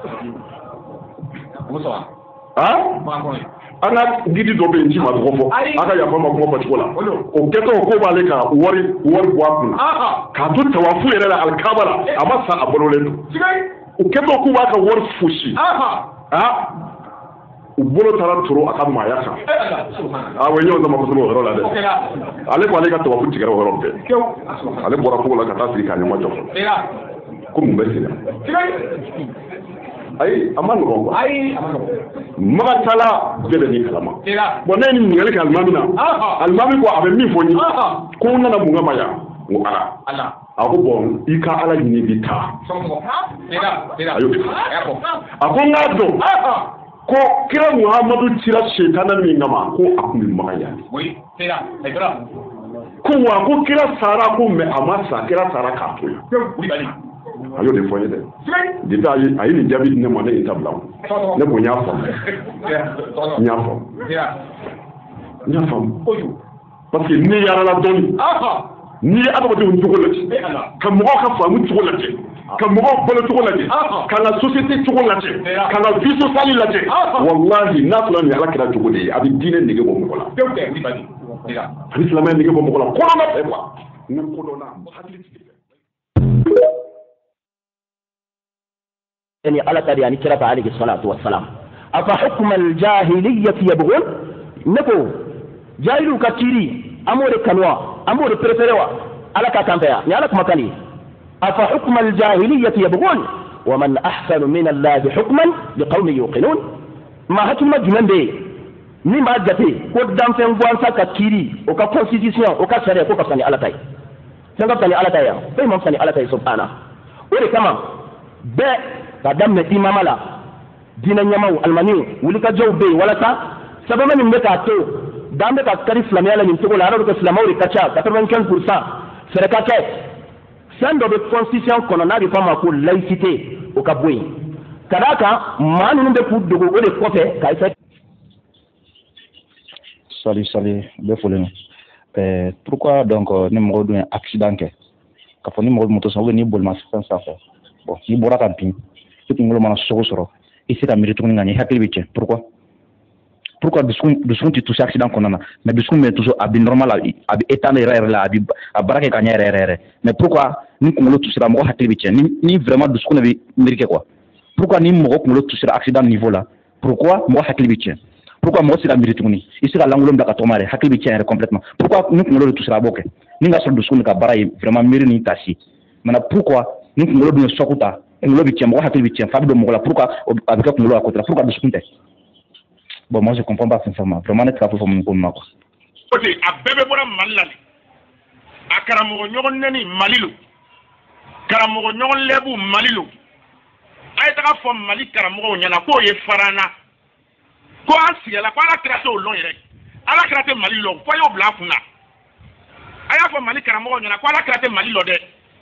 J: muso ah ma ko ana gidi do be nji ma ko fo aka ya fama ko fa tikola o keto ko bale ka wari wari bwaku ka to tawafu yere la alkabara amasa abolole o keto ko ba ka wari fushi aha ah ubolo tara toro aka maya ka ah we nyo zama ko ro la de ale ko ale ka tawafu tigara ro be ale bora ko la ka ta sirika ni mo to ko mu besina ay amano ko ay amano maga tala bebe ni kalama bon ne ni ngali kalmamina almami ko abe mi foni ko nana mu ngama ya mu ala ala ako bon ika ala ni bita ayo ako ngado ko kira muhammadu tira shaytanan mi ngama ko akumi magaya oui tira ay bra ko wa ko kira sara ko me amasa kira sara ka to oui bali ayo de foye de dita ayi ayi ni jabi ne mo ne itabla ne ko nya fam nya fam nya fam parce que ni yara la doni ni adama de njugo lati ka mo ka famu njugo lati ka mo bolo njugo lati ka la société njugo lati ka la vie sociale lati wallahi na tula ni ala kira njugo de abi dine nige mo mo la ani silamɛya nege bɔ mɔgɔ la kodɔn ka fɛ quoi n ka kodɔn na hakili sigi
K: يعني على تري يعني كرب عليه الصلاة والسلام أفحكم الجاهلية يبغون نكو جاهلو كتيري أمور كنوا أمور بريفروا على كتامبيا يعني على مكاني أفحكم الجاهلية يبغون ومن أحسن من الله حكما لقوم يوقنون ما هتم جنان دي ni ma jate ko dan fen gwan sa ka kiri o ka constitution o ka sare ko ka sani ala tay sen ka sani ala tay ya bay mom sani ala tay subhana o de kama be ka damme imama la dina nyamaw almani wuli ka jow be wala ta sabama min be ka to dambe ka kari islamiyala min to la ro ko islamaw ri kacha quatre-vingt-quinze pour cent sere ka ke sen do be constitution kono na di fama ko laïcité o ka boy kadaka manu be fu dogo o de kofe ka isa.
L: Salut, salut, bien foulé. Euh, pourquoi donc ni mɔgɔ dun ye accident kɛ k'a fɔ ni mɔgɔ moto san ni bolimafɛn sanfɛ bon n'i bɔra ka bin i kunkolo mana sogo sɔrɔ i se ka miiri tuguni ka ɲɛ i hakili bɛ tiɲɛ pourquoi pourquoi dusukun dusukun tɛ touché accident kɔnɔna na mais dusukun bɛ toujours a bɛ normal a bɛ état yɛrɛ yɛrɛ la a bɛ a baara kɛ ka ɲɛ yɛrɛ yɛrɛ mais pourquoi ni kunkolo touchera mɔgɔ hakili bɛ tiɲɛ ni ni vraiment dusukun de bɛ miiri kɛ quoi pourquoi ni mɔgɔ kunkolo touchera accident niveau la pourquoi mɔgɔ hakili bɛ tiɲɛ. Pourquoi moi c'est la miiri tuguni i se ka langolon bila ka tɔgɔma yɛrɛ hakili bɛ tiɲɛ yɛrɛ complètement pourquoi ni kunkolo de touchera a b'o kɛ ni ka sɔrɔ dusukun ka baara ye vraiment miiri ni tasi maintenant pourquoi ni kunkolo dun ye sɔku ta kunkolo bɛ tiɲɛ mɔgɔ hakili bɛ tiɲɛ fa bɛ don mɔgɔ la pourquoi a bɛ kɛ kunkolo a côté la pourquoi dusukun tɛ bon moi je comprends pas sincèrement vraiment ne tɛ ka fɔ fɔ mun ko ma quoi.
I: o de a bɛɛ bɛ bɔra Mali la de a karamɔgɔ ɲɔgɔn nɛni Mali lo karamɔgɔ ɲɔgɔn lɛbu Mali lo a ye taga fɔ Mali karamɔgɔw ɲɛna k'o ye farana. Ko an sigila ko ala kira tɛ o lɔn yɛrɛ ala kira tɛ Mali lɔ fɔ y'o bila a kun na a y'a fɔ Mali karamɔgɔw ɲɛna ko ala kira tɛ Mali lɔ dɛ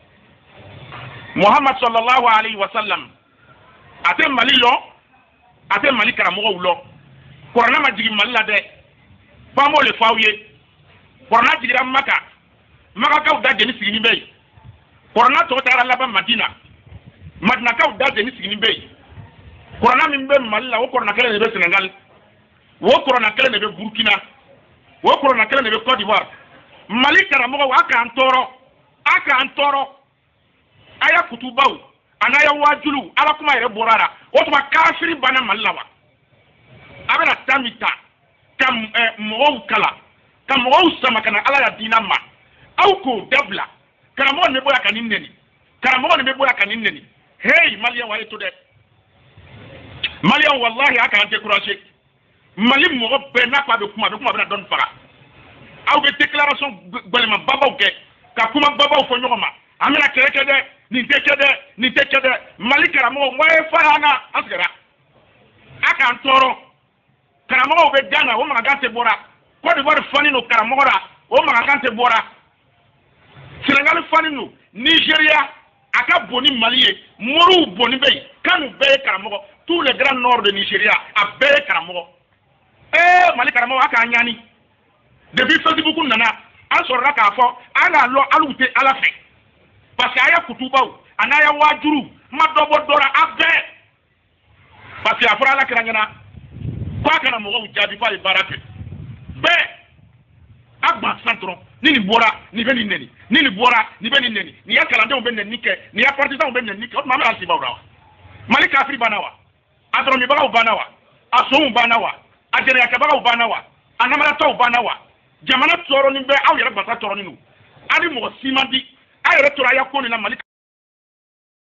I: Muhammad sallallahu alayhi wa sallam a tɛ Mali lɔ a tɛ Mali karamɔgɔw lɔ kuranɛ ma jigin Mali la dɛ f'an b'o le fɔ aw ye kuranɛ jigira Maka Makakaw da jeni sigini bɛ yen kuranɛ tɔ taara laban Madina Madinakaw da jeni sigini bɛ yen kuranɛ min bɛ Mali la o kuranɛ kelen de bɛ Sénégal o kuranɛ kelen de bɛ Burkina o kuranɛ kelen de bɛ Côte d'Ivoire Mali karamɔgɔw a k'an tɔɔrɔ a k'an tɔɔrɔ a y'a kutubaw a n'a y'a wajuliw ala kuma yɛrɛ bɔra la o tuma kafiri banna Mali la wa a bɛna taa min ta ka mɔgɔw kala ka mɔgɔw sama ka na ala ya diina ma aw k'o dabila karamɔgɔ nin bɛ bɔ yan ka nin nɛni karamɔgɔ nin bɛ bɔ yan ka nin nɛni hey maliyɛn wa ye to dɛ. Malien wallahi a k'an découragé Mali mɔgɔ bɛɛ n'a ko a bɛ kuma a bɛ kuma a bɛna dɔɔni faga aw bɛ déclaration gbɛlɛma babaw kɛ ka kuma babaw fɔ ɲɔgɔn ma an bɛna kɛlɛ kɛ dɛ nin tɛ kɛ dɛ nin tɛ kɛ dɛ Mali karamɔgɔ n ye fara an na an sɛgɛnna a k'an tɔɔrɔ karamɔgɔw bɛ Ghana o mankan tɛ bɔra Côte d'Ivoire fani no karamɔgɔ la o mankan tɛ bɔra Sénégal fani no Nigeria a ka bon ni Mali ye Moriw bonni bɛ yen Kanu bɛɛ ye karamɔgɔ tout le grand nord de Nigeria a bɛɛ ye karamɔgɔ ee Mali karamɔgɔ a k'an ɲani depuis Facebook nana an sɔrɔla k'a fɔ an k'a lɔ hali tɛ ala fɛ parce que a y'a kutubaw a n'a y'a wajuliw ma dɔ bɔ dɔ la a bɛɛ parce que a fɔra ala kira ɲɛna k'a kana mɔgɔw jaabi k'a ye baara kɛ bɛɛ a gban san dɔrɔn ni nin bɔra nin bɛ nin nɛni ni nin bɔra nin bɛ nin nɛni nin ya kalandenw bɛ nɛni kɛ nin ya partisanw bɛ nɛni kɛ o tuma an bɛ hasibaw la wa Mali kafiri banna wa a dɔrɔmɛbagaw banna wa a sonw banna wa a jɛnɛyakɛbagaw banna wa a namaratɔw banna wa jamana tɔɔrɔnin bɛ aw yɛrɛ basa tɔɔrɔnin don a ni mɔgɔ si man di a yɛrɛ tora a ya ko nin na Mali